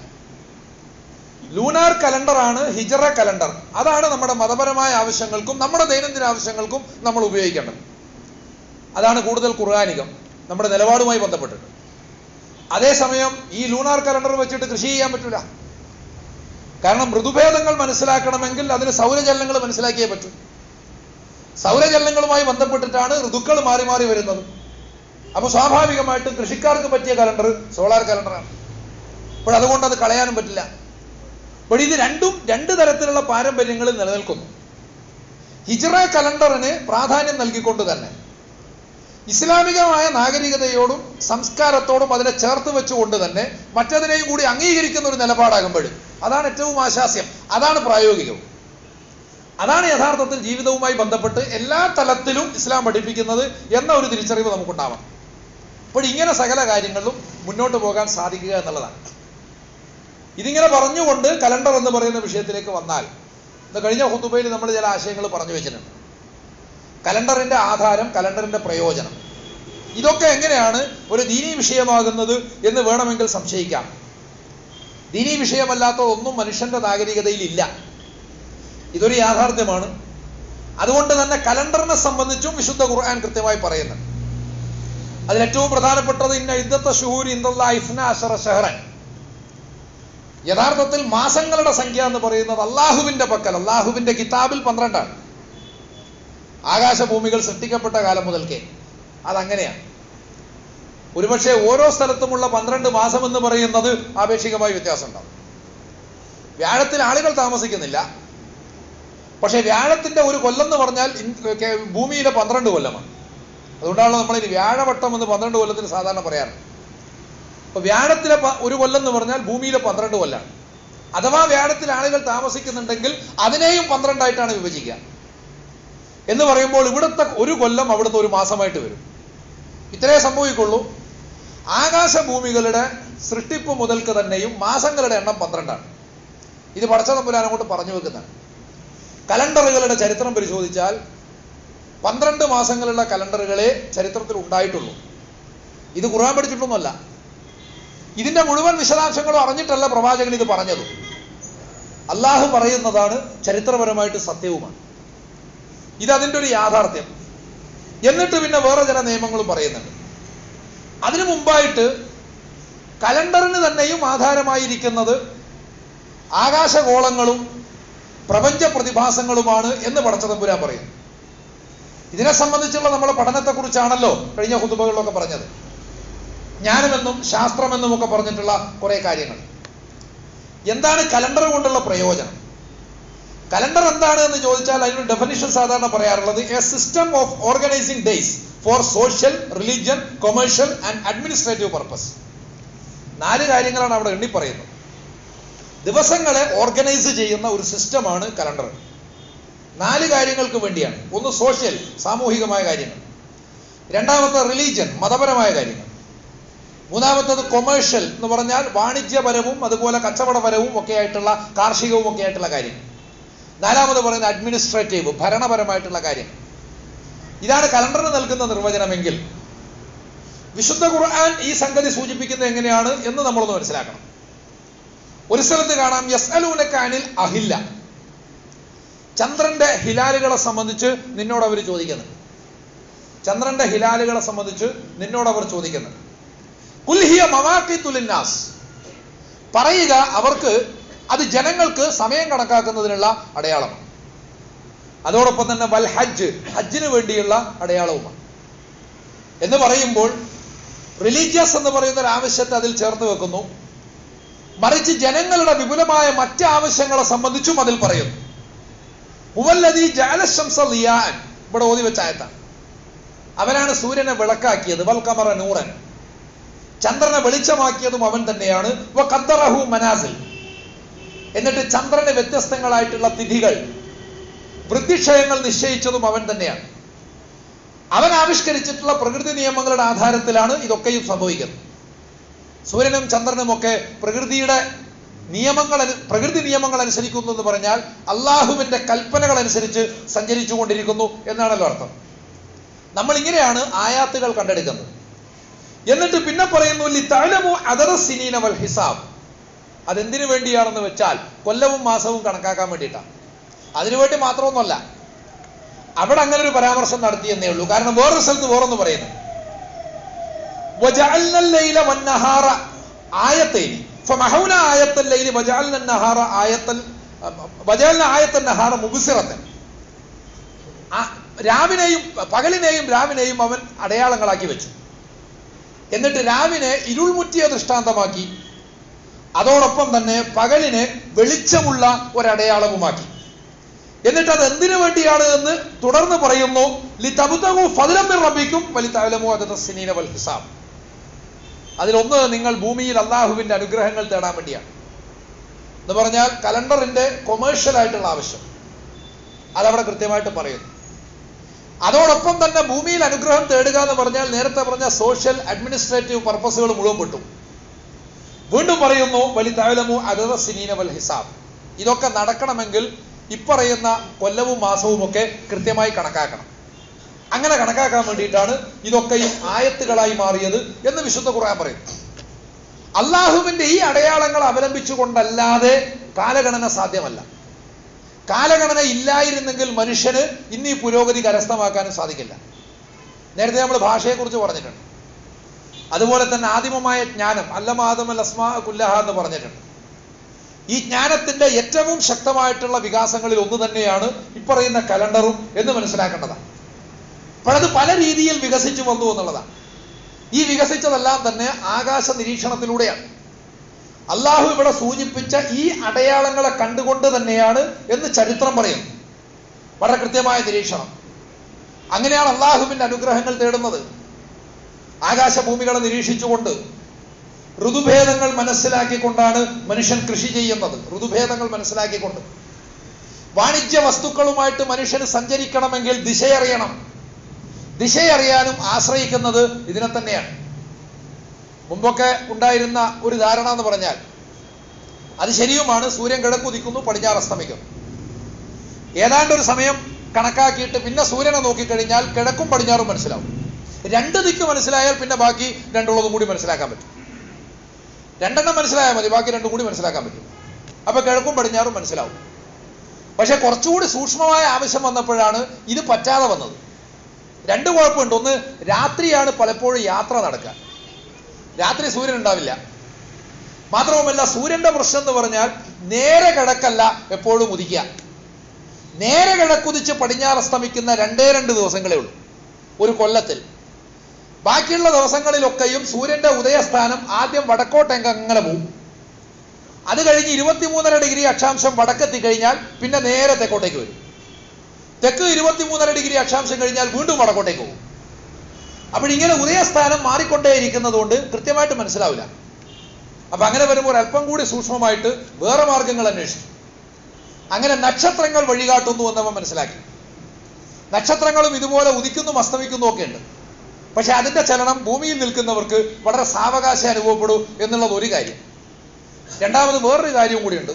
ലൂണാർ കലണ്ടറാണ് ഹിജറ കലണ്ടർ. അതാണ് നമ്മുടെ മതപരമായ ആവശ്യങ്ങൾക്കും നമ്മുടെ ദൈനംദിന ആവശ്യങ്ങൾക്കും നമ്മൾ ഉപയോഗിക്കേണ്ടത്. അതാണ് കൂടുതൽ ഖുർആനികം നമ്മുടെ നിലപാടുമായി ബന്ധപ്പെട്ടിട്ട്. അതേസമയം ഈ ലൂണാർ കലണ്ടർ വെച്ചിട്ട് കൃഷി ചെയ്യാൻ പറ്റില്ല. കാരണം ഋതുഭേദങ്ങൾ മനസ്സിലാക്കണമെങ്കിൽ അതിന് സൗരചലനങ്ങൾ മനസ്സിലാക്കിയേ പറ്റൂ. സൗരചലനങ്ങളുമായി ബന്ധപ്പെട്ടിട്ടാണ് ഋതുക്കൾ മാറി മാറി വരുന്നത്. അപ്പൊ സ്വാഭാവികമായിട്ടും കൃഷിക്കാർക്ക് പറ്റിയ കലണ്ടർ സോളാർ കലണ്ടറാണ്. അപ്പോൾ അതുകൊണ്ട് അത് കളയാനും പറ്റില്ല. അപ്പോൾ ഇത് രണ്ട് തരത്തിലുള്ള പാരമ്പര്യങ്ങളിൽ നിലനിൽക്കുന്നു. ഹിജ്റ കലണ്ടറിന് പ്രാധാന്യം നൽകിക്കൊണ്ട് തന്നെ ഇസ്ലാമികമായ നാഗരികതയോടും സംസ്കാരത്തോടും അതിനെ ചേർത്ത് വെച്ചുകൊണ്ട് തന്നെ മറ്റതിനെയും കൂടി അംഗീകരിക്കുന്ന ഒരു നിലപാടാകുമ്പോൾ അതാണ് ഏറ്റവും ആശാസ്യം, അതാണ് പ്രായോഗികവും, അതാണ് യഥാർത്ഥത്തിൽ ജീവിതവുമായി ബന്ധപ്പെട്ട് എല്ലാ തലത്തിലും ഇസ്ലാം പഠിപ്പിക്കുന്നത് എന്ന ഒരു തിരിച്ചറിവ് നമുക്കുണ്ടാവണം. അപ്പോൾ ഇങ്ങനെ സകല കാര്യങ്ങളിലും മുന്നോട്ട് പോകാൻ സാധിക്കുക എന്നുള്ളതാണ്. ഇതിങ്ങനെ പറഞ്ഞുകൊണ്ട് കലണ്ടർ എന്ന് പറയുന്ന വിഷയത്തിലേക്ക് വന്നാൽ, ഇന്ന് കഴിഞ്ഞ ഖുതുബയിൽ നമ്മൾ ചില ആശയങ്ങൾ പറഞ്ഞു വെച്ചിട്ടുണ്ട്. കലണ്ടറിന്റെ ആധാരം, കലണ്ടറിന്റെ പ്രയോജനം, ഇതൊക്കെ എങ്ങനെയാണ് ഒരു ദീനീ വിഷയമാകുന്നത് എന്ന് വേണമെങ്കിൽ സംശയിക്കാം. ദീനീ വിഷയമല്ലാത്തതൊന്നും മനുഷ്യന്റെ നാഗരികതയിൽ ഇല്ല. ഇതൊരു യാഥാർത്ഥ്യമാണ്. അതുകൊണ്ട് തന്നെ കലണ്ടറിനെ സംബന്ധിച്ചും വിശുദ്ധ ഖുർആൻ കൃത്യമായി പറയുന്നുണ്ട്. അതിലേറ്റവും പ്രധാനപ്പെട്ടത് ഇന്ന ഇദ്ദത്ത ശുഹൂരി ഇൻദല്ലാഹി 12 ശഹറൻ. യഥാർത്ഥത്തിൽ മാസങ്ങളുടെ സംഖ്യ എന്ന് പറയുന്നത് അള്ളാഹുവിന്റെ പക്കൽ, അള്ളാഹുവിന്റെ കിതാബിൽ 12ആണ്. ആകാശഭൂമികൾ സൃഷ്ടിക്കപ്പെട്ട കാലം മുതൽക്കേ അതങ്ങനെയാണ്. ഒരുപക്ഷെ ഓരോ സ്ഥലത്തുമുള്ള 12 മാസം എന്ന് പറയുന്നത് ആപേക്ഷികമായി വ്യത്യാസം ഉണ്ടാവും. വ്യാഴത്തിൽ ആളുകൾ താമസിക്കുന്നില്ല. പക്ഷെ വ്യാഴത്തിന്റെ ഒരു കൊല്ലം എന്ന് പറഞ്ഞാൽ ഭൂമിയിലെ 12 കൊല്ലമാണ്. അതുകൊണ്ടാണ് നമ്മൾ ഇനി വ്യാഴവട്ടം എന്ന് 12 കൊല്ലത്തിന് സാധാരണ പറയാറ്. ഇപ്പൊ വ്യാഴത്തിലെ ഒരു കൊല്ലം എന്ന് പറഞ്ഞാൽ ഭൂമിയിലെ 12 കൊല്ലാണ്. അഥവാ വ്യാഴത്തിൽ ആളുകൾ താമസിക്കുന്നുണ്ടെങ്കിൽ അതിനെയും 12 വിഭജിക്കുക എന്ന് പറയുമ്പോൾ ഇവിടുത്തെ ഒരു കൊല്ലം അവിടുത്തെ ഒരു മാസമായിട്ട് വരും. ഇത്രേ സംഭവിക്കുള്ളൂ. ആകാശഭൂമികളുടെ സൃഷ്ടിപ്പ് മുതൽക്ക് തന്നെയും മാസങ്ങളുടെ എണ്ണം 12. ഇത് പടച്ച തമ്പുരാൻ അങ്ങോട്ട് പറഞ്ഞു വെക്കുന്നതാണ്. കലണ്ടറുകളുടെ ചരിത്രം പരിശോധിച്ചാൽ 12 മാസങ്ങളുള്ള കലണ്ടറുകളെ ചരിത്രത്തിൽ ഉണ്ടായിട്ടുള്ളൂ. ഇത് ഖുർആൻ പഠിച്ചിട്ടൊന്നുമല്ല. ഇതിന്റെ മുഴുവൻ വിശദാംശങ്ങളും അറിഞ്ഞിട്ടല്ല പ്രവാചകൻ ഇത് പറഞ്ഞത്. അള്ളാഹു പറയുന്നതാണ്, ചരിത്രപരമായിട്ട് സത്യവുമാണ്. ഇതതിൻ്റെ ഒരു യാഥാർത്ഥ്യം. എന്നിട്ട് പിന്നെ വേറെ ചില നിയമങ്ങളും പറയുന്നുണ്ട്. അതിനു മുമ്പായിട്ട് കലണ്ടറിന് തന്നെയും ആധാരമായിരിക്കുന്നത് ആകാശഗോളങ്ങളും പ്രപഞ്ച പ്രതിഭാസങ്ങളുമാണ് എന്ന് പടച്ച തമ്പുരാൻ പറയുന്നു. ഇതിനെ സംബന്ധിച്ചുള്ള നമ്മളെ പഠനത്തെക്കുറിച്ചാണല്ലോ കഴിഞ്ഞ ഖുതുബകളിലൊക്കെ പറഞ്ഞത്. ജ്ഞാനമെന്നും ശാസ്ത്രമെന്നും ഒക്കെ പറഞ്ഞിട്ടുള്ള കുറെ കാര്യങ്ങൾ. എന്താണ് കലണ്ടർ കൊണ്ടുള്ള പ്രയോജനം? കലണ്ടർ എന്താണ് എന്ന് ചോദിച്ചാൽ അതിനൊരു ഡെഫിനിഷൻ സാധാരണ പറയാറുള്ളത് a system of organising days for social, religion, commercial and administrative purpose. 4 കാര്യങ്ങളാണ് അവിടെ എണ്ണി പറയുന്നത്. ദിവസങ്ങളെ ഓർഗനൈസ് ചെയ്യുന്ന ഒരു സിസ്റ്റമാണ് കലണ്ടർ. 4 കാര്യങ്ങൾക്ക് വേണ്ടിയാണ്. ഒന്ന് സോഷ്യൽ, സാമൂഹികമായ കാര്യങ്ങൾ. രണ്ടാമത്തെ റിലീജിയൻ, മതപരമായ കാര്യങ്ങൾ. മൂന്നാമത്തത് കൊമേഴ്ഷ്യൽ എന്ന് പറഞ്ഞാൽ വാണിജ്യപരവും അതുപോലെ കച്ചവടപരവും ഒക്കെ ആയിട്ടുള്ള, കാർഷികവും ഒക്കെ ആയിട്ടുള്ള കാര്യങ്ങൾ. നാലാമത് പറയുന്നത് അഡ്മിനിസ്ട്രേറ്റീവ്, ഭരണപരമായിട്ടുള്ള കാര്യങ്ങൾ. ഇതാണ് കലണ്ടറിന് നൽകുന്ന നിർവചനമെങ്കിൽ വിശുദ്ധ ഖുർആൻ ഈ സംഗതി സൂചിപ്പിക്കുന്നത് എങ്ങനെയാണ് എന്ന് നമ്മളൊന്ന് മനസ്സിലാക്കണം. ഒരു സ്ഥലത്ത് കാണാം യസ്അലൂനക അനിൽ അഹില്ല. ചന്ദ്രന്റെ ഹിലാലുകളെ സംബന്ധിച്ച് നിന്നോട് അവർ ചോദിക്കുന്നത്. ചന്ദ്രന്റെ ഹിലാലുകളെ സംബന്ധിച്ച് നിന്നോട് അവർ ചോദിക്കുന്നത്. ഖുൽ ഹിയ മവാഖീതു ലിന്നാസ്. പറയുക അവർക്ക് അത് ജനങ്ങൾക്ക് സമയം കണക്കാക്കുന്നതിനുള്ള അടയാളമാണ്. അതോടൊപ്പം തന്നെ വൽ ഹജ്ജ്, ഹജ്ജിന് വേണ്ടിയുള്ള അടയാളവുമാണ്. എന്ന് പറയുമ്പോൾ റിലീജിയസ് എന്ന് പറയുന്ന ഒരു ആവശ്യത്തെ അതിൽ ചേർത്ത് വെക്കുന്നു. മറിച്ച് ജനങ്ങളുടെ വിപുലമായ മറ്റ് ആവശ്യങ്ങളെ സംബന്ധിച്ചും അതിൽ പറയുന്നു. ഹുവല്ലദീ ജഅല ശംസ ദിയാഅൻ, ഇവിടെ ഓതി വെച്ച ആയത്താണ്. അവനാണ് സൂര്യനെ വിളക്കാക്കിയത്. വൽ ഖമറ നൂറൻ, ചന്ദ്രനെ വെളിച്ചമാക്കിയതും അവൻ തന്നെയാണ്. വ ഖദ്ദറഹു മനാസിൽ, എന്നിട്ട് ചന്ദ്രന് വ്യത്യസ്തങ്ങളായിട്ടുള്ള തിഥികൾ, വൃദ്ധിക്ഷയങ്ങൾ നിശ്ചയിച്ചതും അവൻ തന്നെയാണ്. അവൻ ആവിഷ്കരിച്ചിട്ടുള്ള പ്രകൃതി നിയമങ്ങളുടെ ആധാരത്തിലാണ് ഇതൊക്കെയും സംഭവിക്കുന്നത്. സൂര്യനും ചന്ദ്രനും ഒക്കെ പ്രകൃതി നിയമങ്ങൾ അനുസരിക്കുന്നു എന്ന് പറഞ്ഞാൽ അള്ളാഹുവിന്റെ കൽപ്പനകൾ അനുസരിച്ച് സഞ്ചരിച്ചു കൊണ്ടിരിക്കുന്നു എന്നാണല്ലോ അർത്ഥം. നമ്മൾ ഇങ്ങനെയാണ് ആയാത്തുകൾ കണ്ടെടുക്കുന്നത്. എന്നിട്ട് പിന്നെ പറയുന്നു ലിതഅലമു അദറ സിനീന വൽ ഹിസാബ്. അതെന്തിനു വേണ്ടിയാണെന്ന് വെച്ചാൽ കൊല്ലവും മാസവും കണക്കാക്കാൻ വേണ്ടിയിട്ടാണ്. അതിനുവേണ്ടി മാത്രമൊന്നുമല്ല. അവിടെ അങ്ങനെ ഒരു പരാമർശം നടത്തിയെന്നേ ഉള്ളൂ. കാരണം വേറൊരു സ്ഥലത്ത് വേറൊന്ന് പറയുന്നു. വജഅൽന ലൈല വന്നഹാറ ആയത്തൈനി ഫമഹൗന ആയത്തൽ ലൈലി വജഅൽന നഹാറ ആയത്തൽ വജഅൽന ആയത്തൻ നഹാറ മുബ്സിറത്തൻ. പകലിനെയും രാവിനെയും അവൻ അടയാളങ്ങളാക്കി വെച്ചു. എന്നിട്ട് രാവിനെ ഇരുൾമുറ്റിയ ദൃഷ്ടാന്തമാക്കി, അതോടൊപ്പം തന്നെ പകലിനെ വെളിച്ചമുള്ള ഒരടയാളവുമാക്കി. എന്നിട്ട് അത് എന്തിനു വേണ്ടിയാണ് എന്ന് തുടർന്ന് പറയുന്നു. ലിതബ്തഗു ഫദ്ലൻ മിർ റബ്ബിക്കും വലിതഅലമു അദദ സിനീന വൽ ഹിസാബ്. അതിലൊന്ന് നിങ്ങൾ ഭൂമിയിൽ അള്ളാഹുവിന്റെ അനുഗ്രഹങ്ങൾ തേടാൻ വേണ്ടിയാണ്. എന്ന് പറഞ്ഞാൽ കലണ്ടറിന്റെ കൊമേഴ്ഷ്യൽ ആയിട്ടുള്ള ആവശ്യം അതവിടെ കൃത്യമായിട്ട് പറയുന്നു. അതോടൊപ്പം തന്നെ ഭൂമിയിൽ അനുഗ്രഹം തേടുക എന്ന് പറഞ്ഞാൽ നേരത്തെ പറഞ്ഞ സോഷ്യൽ, അഡ്മിനിസ്ട്രേറ്റീവ് പർപ്പസുകൾ മുഴുവൻ പെട്ടു. വീണ്ടും പറയുന്നു വലിതഅലമു അദദ സിനീന വൽ ഹിസാബ്. ഇതൊക്കെ നടക്കണമെങ്കിൽ ഇപ്പറയുന്ന കൊല്ലവും മാസവും ഒക്കെ കൃത്യമായി കണക്കാക്കണം. അങ്ങനെ കണക്കാക്കാൻ വേണ്ടിയിട്ടാണ് ഇതൊക്കെയും ആയത്തുകളായി മാറിയത് എന്ന് വിശുദ്ധ ഖുർആൻ പറയും. അള്ളാഹുവിന്റെ ഈ അടയാളങ്ങൾ അവലംബിച്ചുകൊണ്ടല്ലാതെ കാലഗണന സാധ്യമല്ല. കാലഗണന ഇല്ലായിരുന്നെങ്കിൽ മനുഷ്യന് ഇന്ന് ഈ പുരോഗതി കരസ്ഥമാക്കാനും സാധിക്കില്ല. നേരത്തെ നമ്മൾ ഭാഷയെക്കുറിച്ച് പറഞ്ഞിട്ടുണ്ട്. അതുപോലെ തന്നെ ആദിമമായ ജ്ഞാനം, അല്ലമ ആദമൽ അസ്മാ കുല്ലഹ എന്ന് പറഞ്ഞിട്ടുണ്ട്. ഈ ജ്ഞാനത്തിന്റെ ഏറ്റവും ശക്തമായിട്ടുള്ള വികാസങ്ങളിൽ ഒന്ന് തന്നെയാണ് ഇപ്പറയുന്ന കലണ്ടറും എന്ന് മനസ്സിലാക്കേണ്ടതാണ്. അപ്പോൾ അത് പല രീതിയിൽ വികസിച്ചു വന്നു എന്നുള്ളതാണ്. ഈ വികസിച്ചതെല്ലാം തന്നെ ആകാശ നിരീക്ഷണത്തിലൂടെയാണ്. അള്ളാഹു ഇവിടെ സൂചിപ്പിച്ച ഈ അടയാളങ്ങളെ കണ്ടുകൊണ്ട് തന്നെയാണ് എന്ന് ചരിത്രം പറയുന്നു. വളരെ കൃത്യമായ നിരീക്ഷണം. അങ്ങനെയാണ് അള്ളാഹുവിന്റെ അനുഗ്രഹങ്ങൾ തേടുന്നത്. ആകാശഭൂമികളെ നിരീക്ഷിച്ചുകൊണ്ട് ഋതുഭേദങ്ങൾ മനസ്സിലാക്കിക്കൊണ്ടാണ് മനുഷ്യൻ കൃഷി ചെയ്യുന്നത്. ഋതുഭേദങ്ങൾ മനസ്സിലാക്കിക്കൊണ്ട് വാണിജ്യ വസ്തുക്കളുമായിട്ട് മനുഷ്യന് സഞ്ചരിക്കണമെങ്കിൽ ദിശയറിയണം. ദിശയറിയാനും ആശ്രയിക്കുന്നത് ഇതിനെ തന്നെയാണ്. മുമ്പൊക്കെ ഉണ്ടായിരുന്ന ഒരു ധാരണ എന്ന് പറഞ്ഞാൽ അത് ശരിയുമാണ്, സൂര്യൻ കിഴക്കുദിക്കുന്നു, പടിഞ്ഞാറ് അസ്തമിക്കുന്നു. ഏതാണ്ട് ഒരു സമയം കണക്കാക്കിയിട്ട് പിന്നെ സൂര്യനെ നോക്കിക്കഴിഞ്ഞാൽ കിഴക്കും പടിഞ്ഞാറും മനസ്സിലാവും. രണ്ട് ദിക്ക് മനസ്സിലായാൽ പിന്നെ ബാക്കി രണ്ടുള്ളതും കൂടി മനസ്സിലാക്കാൻ പറ്റും. രണ്ടെണ്ണം മനസ്സിലായാൽ മതി, ബാക്കി രണ്ടും കൂടി മനസ്സിലാക്കാൻ പറ്റും. അപ്പൊ കിഴക്കും പടിഞ്ഞാറും മനസ്സിലാവും. പക്ഷെ കുറച്ചുകൂടി സൂക്ഷ്മമായ ആവശ്യം വന്നപ്പോഴാണ് ഇത് പറ്റാതെ വന്നത്. രണ്ട് കുഴപ്പമുണ്ട്. ഒന്ന്, രാത്രിയാണ് പലപ്പോഴും യാത്ര നടക്കുക. രാത്രി സൂര്യൻ ഉണ്ടാവില്ല. മാത്രവുമല്ല, സൂര്യന്റെ പ്രശ്നം എന്ന് പറഞ്ഞാൽ നേരെ കിഴക്കല്ല എപ്പോഴും ഉദിക്കുക. നേരെ കിഴക്കുദിച്ച് പടിഞ്ഞാറ് അസ്തമിക്കുന്ന 2 ദിവസങ്ങളേ ഉള്ളൂ ഒരു കൊല്ലത്തിൽ. ബാക്കിയുള്ള ദിവസങ്ങളിലൊക്കെയും സൂര്യന്റെ ഉദയസ്ഥാനം ആദ്യം വടക്കോട്ടെങ്കിൽ അങ്ങനെ പോവും. അത് കഴിഞ്ഞ് 23.5 ഡിഗ്രി അക്ഷാംശം വടക്കെത്തി കഴിഞ്ഞാൽ പിന്നെ നേരെ തെക്കോട്ടേക്ക് വരും. തെക്ക് 23.5 ഡിഗ്രി അക്ഷാംശം കഴിഞ്ഞാൽ വീണ്ടും വടക്കോട്ടേക്ക് പോകും. അപ്പോഴിങ്ങനെ ഉദയസ്ഥാനം മാറിക്കൊണ്ടേയിരിക്കുന്നത് കൊണ്ട് കൃത്യമായിട്ട് മനസ്സിലാവില്ല. അപ്പൊ അങ്ങനെ വരുമ്പോൾ അല്പം കൂടി സൂക്ഷ്മമായിട്ട് വേറെ മാർഗങ്ങൾ അന്വേഷിച്ചു. അങ്ങനെ നക്ഷത്രങ്ങൾ വഴികാട്ടുന്നു എന്നവ മനസ്സിലാക്കി. നക്ഷത്രങ്ങളും ഇതുപോലെ ഉദിക്കുന്നു അസ്തമിക്കുന്നു ഒക്കെ ഉണ്ട്. പക്ഷെ അതിന്റെ ചലനം ഭൂമിയിൽ നിൽക്കുന്നവർക്ക് വളരെ സാവകാശം അനുഭവപ്പെടും എന്നുള്ളത് ഒരു കാര്യം. രണ്ടാമത് വേറൊരു കാര്യവും കൂടിയുണ്ട്.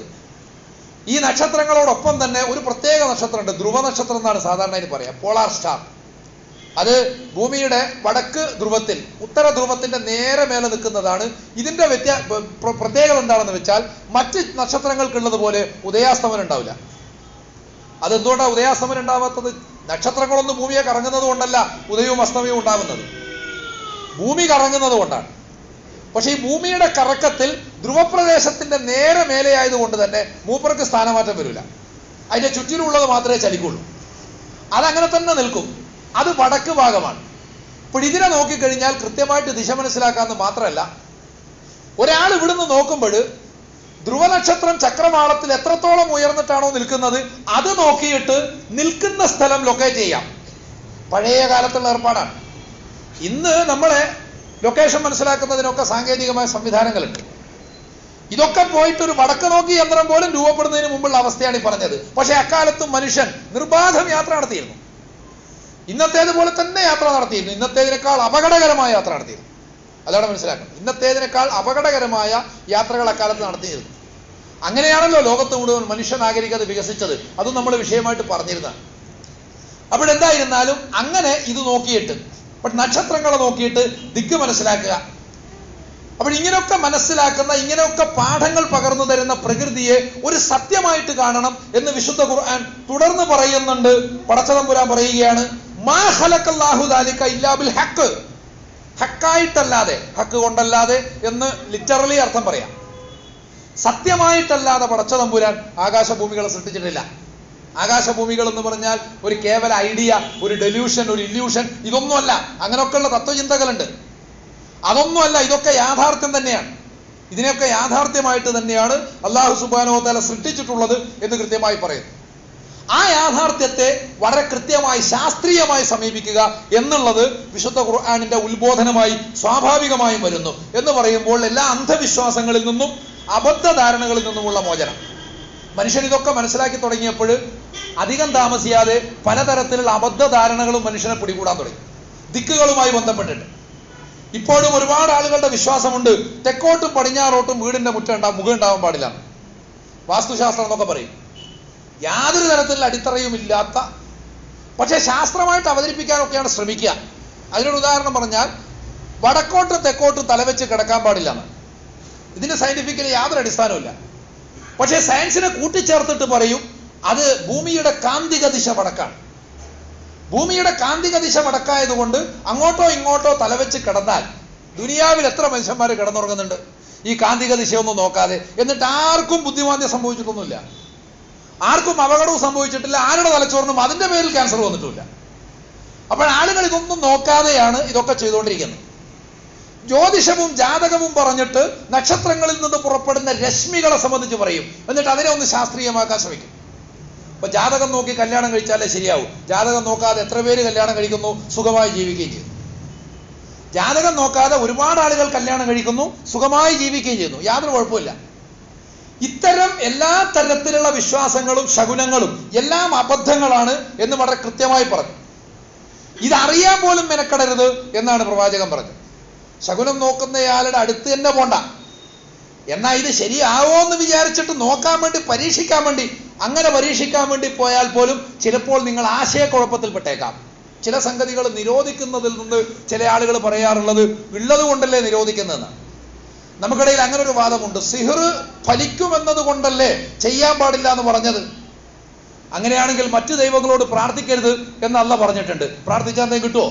ഈ നക്ഷത്രങ്ങളോടൊപ്പം തന്നെ ഒരു പ്രത്യേക നക്ഷത്രമുണ്ട്. ധ്രുവ നക്ഷത്രം എന്നാണ് സാധാരണ ഇതിന് പറയാം, പോളാർ സ്റ്റാർ. അത് ഭൂമിയുടെ വടക്ക് ധ്രുവത്തിൽ, ഉത്തര ധ്രുവത്തിന്റെ നേരെ മേലെ നിൽക്കുന്നതാണ്. ഇതിന്റെ പ്രത്യേകത എന്താണെന്ന് വെച്ചാൽ മറ്റ് നക്ഷത്രങ്ങൾക്കുള്ളത് പോലെ ഉദയാസ്തമനം ഉണ്ടാവില്ല. അതെന്തുകൊണ്ടാണ് ഉദയാസ്തമനം ഉണ്ടാവാത്തത്? നക്ഷത്രങ്ങളൊന്നും ഭൂമിയെ കറങ്ങുന്നത് കൊണ്ടല്ല ഉദയവും അസ്തമയവും ഉണ്ടാകുന്നത്, ഭൂമി കറങ്ങുന്നത് കൊണ്ടാണ്. പക്ഷെ ഈ ഭൂമിയുടെ കറക്കത്തിൽ ധ്രുവപ്രദേശത്തിന്റെ നേരെ മേലെയായതുകൊണ്ട് തന്നെ മൂപ്പർക്ക് സ്ഥാനമാറ്റം വരില്ല. അതിന്റെ ചുറ്റിലുള്ളത് മാത്രമേ ചലിക്കുള്ളൂ. അതങ്ങനെ തന്നെ നിൽക്കും. അത് വടക്ക് ഭാഗമാണ്. അപ്പോൾ ഇതിനെ നോക്കിക്കഴിഞ്ഞാൽ കൃത്യമായിട്ട് ദിശ മനസ്സിലാക്കാമെന്ന് മാത്രമല്ല, ഒരാൾ ഇവിടുന്ന് നോക്കുമ്പോൾ ധ്രുവനക്ഷത്രം ചക്രവാളത്തിൽ എത്രത്തോളം ഉയർന്നിട്ടാണോ നിൽക്കുന്നത് അത് നോക്കിയിട്ട് നിൽക്കുന്ന സ്ഥലം ലൊക്കേറ്റ് ചെയ്യാം. പഴയ കാലത്തുള്ള ഏർപ്പാടാണ്. ഇന്ന് നമ്മളെ ലൊക്കേഷൻ മനസ്സിലാക്കുന്നതിനൊക്കെ സാങ്കേതികമായ സംവിധാനങ്ങളുണ്ട്. ഇതൊക്കെ പോയിട്ട് ഒരു വടക്ക് നോക്കി യന്ത്രം പോലും രൂപപ്പെടുന്നതിന് മുമ്പുള്ള അവസ്ഥയാണ് ഈ പറഞ്ഞത്. പക്ഷെ അക്കാലത്തും മനുഷ്യൻ നിർബാധം യാത്ര നടത്തിയിരുന്നു. ഇന്നത്തേതുപോലെ തന്നെ യാത്ര നടത്തിയിരുന്നു. ഇന്നത്തേതിനേക്കാൾ അപകടകരമായ യാത്ര നടത്തിയിരുന്നു. അതാണ് മനസ്സിലാക്കുന്നത്. ഇന്നത്തേതിനേക്കാൾ അപകടകരമായ യാത്രകൾ അക്കാലത്ത് നടത്തിയിരുന്നു. അങ്ങനെയാണല്ലോ ലോകത്ത് മുഴുവൻ മനുഷ്യ നാഗരികത വികസിച്ചത്. അതും നമ്മൾ വിഷയമായിട്ട് പറഞ്ഞിരുന്നതാണ്. അപ്പോഴെന്തായിരുന്നാലും അങ്ങനെ ഇത് നോക്കിയിട്ട്, നക്ഷത്രങ്ങളെ നോക്കിയിട്ട് ദിക്ക് മനസ്സിലാക്കുക. അപ്പോൾ ഇങ്ങനെയൊക്കെ മനസ്സിലാക്കുന്ന, ഇങ്ങനെയൊക്കെ പാഠങ്ങൾ പകർന്നു തരുന്ന പ്രകൃതിയെ ഒരു സത്യമായിട്ട് കാണണം എന്ന് വിശുദ്ധ ഖുർആൻ തുടർന്ന് പറയുന്നുണ്ട്. പടച്ചതമ്പുരാൻ പറയുകയാണ്, മാ ഖലഖല്ലാഹു ദാലിക ഇല്ലാ ബിൽ ഹഖ്. ഹക്കായിട്ടല്ലാതെ, ഹക്ക് കൊണ്ടല്ലാതെ എന്ന് ലിറ്ററലി അർത്ഥം പറയാം. സത്യമായിട്ടല്ലാതെ പടച്ചതമ്പുരാൻ ആകാശഭൂമികളെ സൃഷ്ടിച്ചിട്ടില്ല. ആകാശഭൂമികൾ എന്ന് പറഞ്ഞാൽ ഒരു കേവല ഐഡിയ, ഒരു ഡെല്യൂഷൻ, ഒരു ഇല്യൂഷൻ, ഇതൊന്നുമല്ല. അങ്ങനെയൊക്കെയുള്ള തത്വചിന്തകളുണ്ട്. അതൊന്നുമല്ല. ഇതൊക്കെ യാഥാർത്ഥ്യം തന്നെയാണ്. ഇതിനെയൊക്കെ യാഥാർത്ഥ്യമായിട്ട് തന്നെയാണ് അല്ലാഹു സുബ്ഹാനഹു വ തആല സൃഷ്ടിച്ചിട്ടുള്ളത് എന്ന് കൃത്യമായി പറയുന്നു. ആ യാഥാർത്ഥ്യത്തെ വളരെ കൃത്യമായി ശാസ്ത്രീയമായി സമീപിക്കുക എന്നുള്ളത് വിശുദ്ധ ഖുർആനിന്റെ ഉത്ബോധനമായി സ്വാഭാവികമായും വരുന്നു. എന്ന് പറയുമ്പോൾ എല്ലാ അന്ധവിശ്വാസങ്ങളിൽ നിന്നും അബദ്ധധാരണകളിൽ നിന്നുമുള്ള മോചനം. മനുഷ്യൻ ഇതൊക്കെ മനസ്സിലാക്കി തുടങ്ങിയപ്പോൾ അധികം താമസിയാതെ പലതരത്തിലുള്ള അബദ്ധധാരണകളും മനുഷ്യനെ പിടികൂടാൻ തുടങ്ങി, ദിക്കുകളുമായി ബന്ധപ്പെട്ടിട്ട്. ഇപ്പോഴും ഒരുപാട് ആളുകളുടെ വിശ്വാസമുണ്ട് തെക്കോട്ടും പടിഞ്ഞാറോട്ടും വീടിന്റെ മുഖം ഉണ്ടാവാൻ പാടില്ല. വാസ്തുശാസ്ത്രം എന്നൊക്കെ പറയും. യാതൊരു തരത്തിലുള്ള അടിത്തറയും ഇല്ലാത്ത, പക്ഷെ ശാസ്ത്രമായിട്ട് അവതരിപ്പിക്കാനൊക്കെയാണ് ശ്രമിക്കുക. അതിനൊരു ഉദാഹരണം പറഞ്ഞാൽ വടക്കോട്ടും തെക്കോട്ടും തലവെച്ച് കിടക്കാൻ പാടില്ല എന്ന്. ഇതിന് സയന്റിഫിക്കലി യാതൊരു അടിസ്ഥാനവുമില്ല. പക്ഷെ സയൻസിനെ കൂട്ടിച്ചേർത്തിട്ട് പറയും അത് ഭൂമിയുടെ കാന്തിക ദിശ വടക്കാണ്. ഭൂമിയുടെ കാന്തിക ദിശ വടക്കായതുകൊണ്ട് അങ്ങോട്ടോ ഇങ്ങോട്ടോ തലവെച്ച് കിടന്നാൽ ദുനിയാവിൽ എത്ര മനുഷ്യന്മാർ കിടന്നുറങ്ങുന്നുണ്ട് ഈ കാന്തിക ദിശയൊന്നും നോക്കാതെ. എന്നിട്ട് ആർക്കും ബുദ്ധിമാന്ദ്യം സംഭവിച്ചിട്ടൊന്നുമില്ല, ആർക്കും അപകടവും സംഭവിച്ചിട്ടില്ല, ആരുടെ തലച്ചോറിനും അതിന്റെ പേരിൽ ക്യാൻസർ വന്നിട്ടില്ല. അപ്പോൾ ആളുകൾ ഇതൊന്നും നോക്കാതെയാണ് ഇതൊക്കെ ചെയ്തുകൊണ്ടിരിക്കുന്നത്. ജ്യോതിഷവും ജാതകവും പറഞ്ഞിട്ട് നക്ഷത്രങ്ങളിൽ നിന്ന് പുറപ്പെടുന്ന രശ്മികളെ സംബന്ധിച്ച് പറയും. എന്നിട്ട് അതിനെ ഒന്ന് ശാസ്ത്രീയമാക്കാൻ ശ്രമിക്കും. അപ്പൊ ജാതകം നോക്കി കല്യാണം കഴിച്ചാലേ ശരിയാവും. ജാതകം നോക്കാതെ എത്ര പേര് കല്യാണം കഴിക്കുന്നു, സുഖമായി ജീവിക്കുകയും ചെയ്യും. ജാതകം നോക്കാതെ ഒരുപാട് ആളുകൾ കല്യാണം കഴിക്കുന്നു, സുഖമായി ജീവിക്കുകയും ചെയ്യുന്നു, യാതൊരു കുഴപ്പമില്ല. ഇത്തരം എല്ലാ തരത്തിലുള്ള വിശ്വാസങ്ങളും ശകുനങ്ങളും എല്ലാം അബദ്ധങ്ങളാണ് എന്ന് വളരെ കൃത്യമായി പറഞ്ഞു. ഇതറിയാൻ പോലും മെനക്കെടരുത് എന്നാണ് പ്രവാചകൻ പറഞ്ഞത്. ശകുനം നോക്കുന്നയാളുടെ അടുത്ത് തന്നെ പോണ്ട. എന്നാൽ ഇത് ശരിയാവോ എന്ന് വിചാരിച്ചിട്ട് നോക്കാൻ വേണ്ടി, പരീക്ഷിക്കാൻ വേണ്ടി, അങ്ങനെ പരീക്ഷിക്കാൻ വേണ്ടി പോയാൽ പോലും ചിലപ്പോൾ നിങ്ങൾ ആശയക്കുഴപ്പത്തിൽപ്പെട്ടേക്കാം. ചില സംഗതികൾ നിരോധിക്കുന്നതിൽ നിന്ന് ചില ആളുകൾ പറയാറുള്ളത് ഉള്ളത് കൊണ്ടല്ലേ നിരോധിക്കുന്നതെന്നാണ്. നമുക്കിടയിൽ അങ്ങനെ ഒരു വാദമുണ്ട്. സിഹർ ഫലിക്കുമെന്നത് കൊണ്ടല്ലേ ചെയ്യാൻ പാടില്ല എന്ന് പറഞ്ഞത്. അങ്ങനെയാണെങ്കിൽ മറ്റു ദൈവങ്ങളോട് പ്രാർത്ഥിക്കരുത് എന്ന് അള്ളാഹ് പറഞ്ഞിട്ടുണ്ട്. പ്രാർത്ഥിച്ചാൽ എന്തെങ്കിലും കിട്ടുമോ?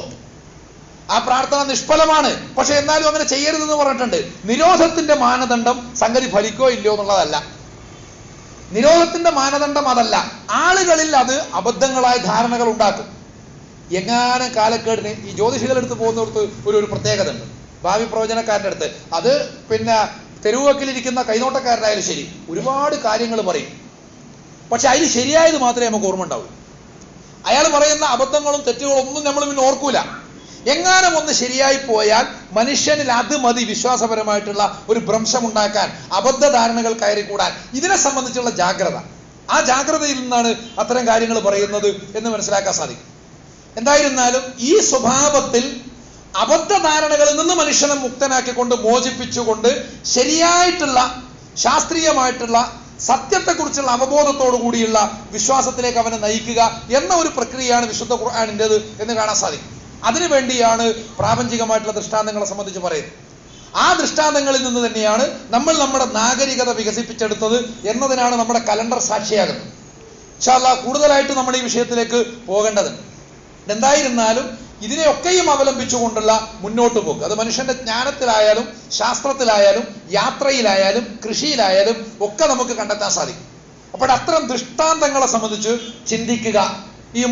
ആ പ്രാർത്ഥന നിഷ്ഫലമാണ്. പക്ഷെ എന്നാലും അങ്ങനെ ചെയ്യരുതെന്ന് പറഞ്ഞിട്ടുണ്ട്. നിരോധത്തിന്റെ മാനദണ്ഡം സംഗതി ഫലിക്കോ ഇല്ലയോ എന്നുള്ളതല്ല. നിരോധത്തിന്റെ മാനദണ്ഡം അതല്ല. ആളുകളിൽ അത് അബദ്ധങ്ങളായ ധാരണകൾ ഉണ്ടാക്കും. എങ്ങാനും കാലക്കേടിന് ഈ ജ്യോതിഷികളെടുത്ത് പോകുന്നിടത്ത് ഒരു പ്രത്യേകത ഉണ്ട്. ഭാവി പ്രവചനക്കാരൻ്റെ അടുത്ത് അത് പിന്നെ തെരുവക്കിലിരിക്കുന്ന കൈനോട്ടക്കാരനായാലും ശരി, ഒരുപാട് കാര്യങ്ങൾ പറയും. പക്ഷെ അതിൽ ശരിയായത് മാത്രമേ നമുക്ക് ഓർമ്മ ഉണ്ടാവൂ. അയാൾ പറയുന്ന അബദ്ധങ്ങളും തെറ്റുകളും ഒന്നും നമ്മൾ പിന്നെ ഓർക്കൂല. എങ്ങാനും ഒന്ന് ശരിയായി പോയാൽ മനുഷ്യനിൽ അത് മതി വിശ്വാസപരമായിട്ടുള്ള ഒരു ഭ്രംശമുണ്ടാക്കാൻ, അബദ്ധ ധാരണകൾ കയറിക്കൂടാൻ. ഇതിനെ സംബന്ധിച്ചുള്ള ജാഗ്രത, ആ ജാഗ്രതയിൽ നിന്നാണ് അത്തരം കാര്യങ്ങൾ പറയുന്നത് എന്ന് മനസ്സിലാക്കാൻ സാധിക്കും. എന്തായിരുന്നാലും ഈ സ്വഭാവത്തിൽ അബദ്ധധാരണകളിൽ നിന്ന് മനുഷ്യനെ മുക്തനാക്കിക്കൊണ്ട്, മോചിപ്പിച്ചുകൊണ്ട് ശരിയായിട്ടുള്ള ശാസ്ത്രീയമായിട്ടുള്ള സത്യത്തെക്കുറിച്ചുള്ള അവബോധത്തോടു കൂടിയുള്ള വിശ്വാസത്തിലേക്ക് അവനെ നയിക്കുക എന്ന ഒരു പ്രക്രിയയാണ് വിശുദ്ധ ഖുർആനിൻ്റെത് എന്ന് കാണാൻ സാധിക്കും. അതിനുവേണ്ടിയാണ് പ്രാപഞ്ചികമായിട്ടുള്ള ദൃഷ്ടാന്തങ്ങളെ സംബന്ധിച്ച് പറയുന്നത്. ആ ദൃഷ്ടാന്തങ്ങളിൽ നിന്ന് തന്നെയാണ് നമ്മൾ നമ്മുടെ നാഗരികത വികസിപ്പിച്ചെടുത്തത് എന്നതിനാണ് നമ്മുടെ കലണ്ടർ സാക്ഷിയാകുന്നത്. ഇൻഷാ അല്ലാഹ് കൂടുതലായിട്ട് നമ്മൾ ഈ വിഷയത്തിലേക്ക് പോകേണ്ടതുണ്ട്. എന്തായിരുന്നാലും ഇതിനെയൊക്കെയും അവലംബിച്ചുകൊണ്ടുള്ള മുന്നോട്ട് പോക്ക്, അത് മനുഷ്യന്റെ ജ്ഞാനത്തിലായാലും ശാസ്ത്രത്തിലായാലും യാത്രയിലായാലും കൃഷിയിലായാലും ഒക്കെ നമുക്ക് കണ്ടെത്താൻ സാധിക്കും. അപ്പോൾ അത്തരം ദൃഷ്ടാന്തങ്ങളെ സംബന്ധിച്ച് ചിന്തിക്കുക. ഈ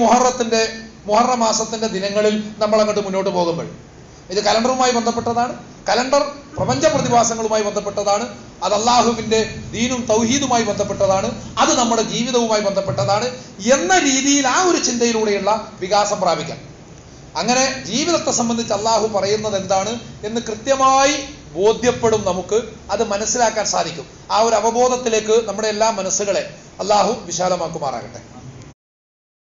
മുഹറം മാസത്തിന്റെ ദിനങ്ങളിൽ നമ്മൾ അങ്ങോട്ട് മുന്നോട്ട് പോകുമ്പോൾ ഇത് കലണ്ടറുമായി ബന്ധപ്പെട്ടതാണ്. കലണ്ടർ പ്രപഞ്ച പ്രതിഭാസങ്ങളുമായി ബന്ധപ്പെട്ടതാണ്. അത് അള്ളാഹുവിന്റെ ദീനും തൗഹീദുമായി ബന്ധപ്പെട്ടതാണ്. അത് നമ്മുടെ ജീവിതവുമായി ബന്ധപ്പെട്ടതാണ് എന്ന രീതിയിൽ ആ ഒരു ചിന്തയിലൂടെയുള്ള വികാസം പ്രാപിക്കാം. അങ്ങനെ ജീവിതത്തെ സംബന്ധിച്ച് അള്ളാഹു പറയുന്നത് എന്താണ് എന്ന് കൃത്യമായി ബോധ്യപ്പെടും. നമുക്ക് അത് മനസ്സിലാക്കാൻ സാധിക്കും. ആ ഒരു അവബോധത്തിലേക്ക് നമ്മുടെ എല്ലാ മനസ്സുകളെ അള്ളാഹു വിശാലമാക്കുമാറാകട്ടെ.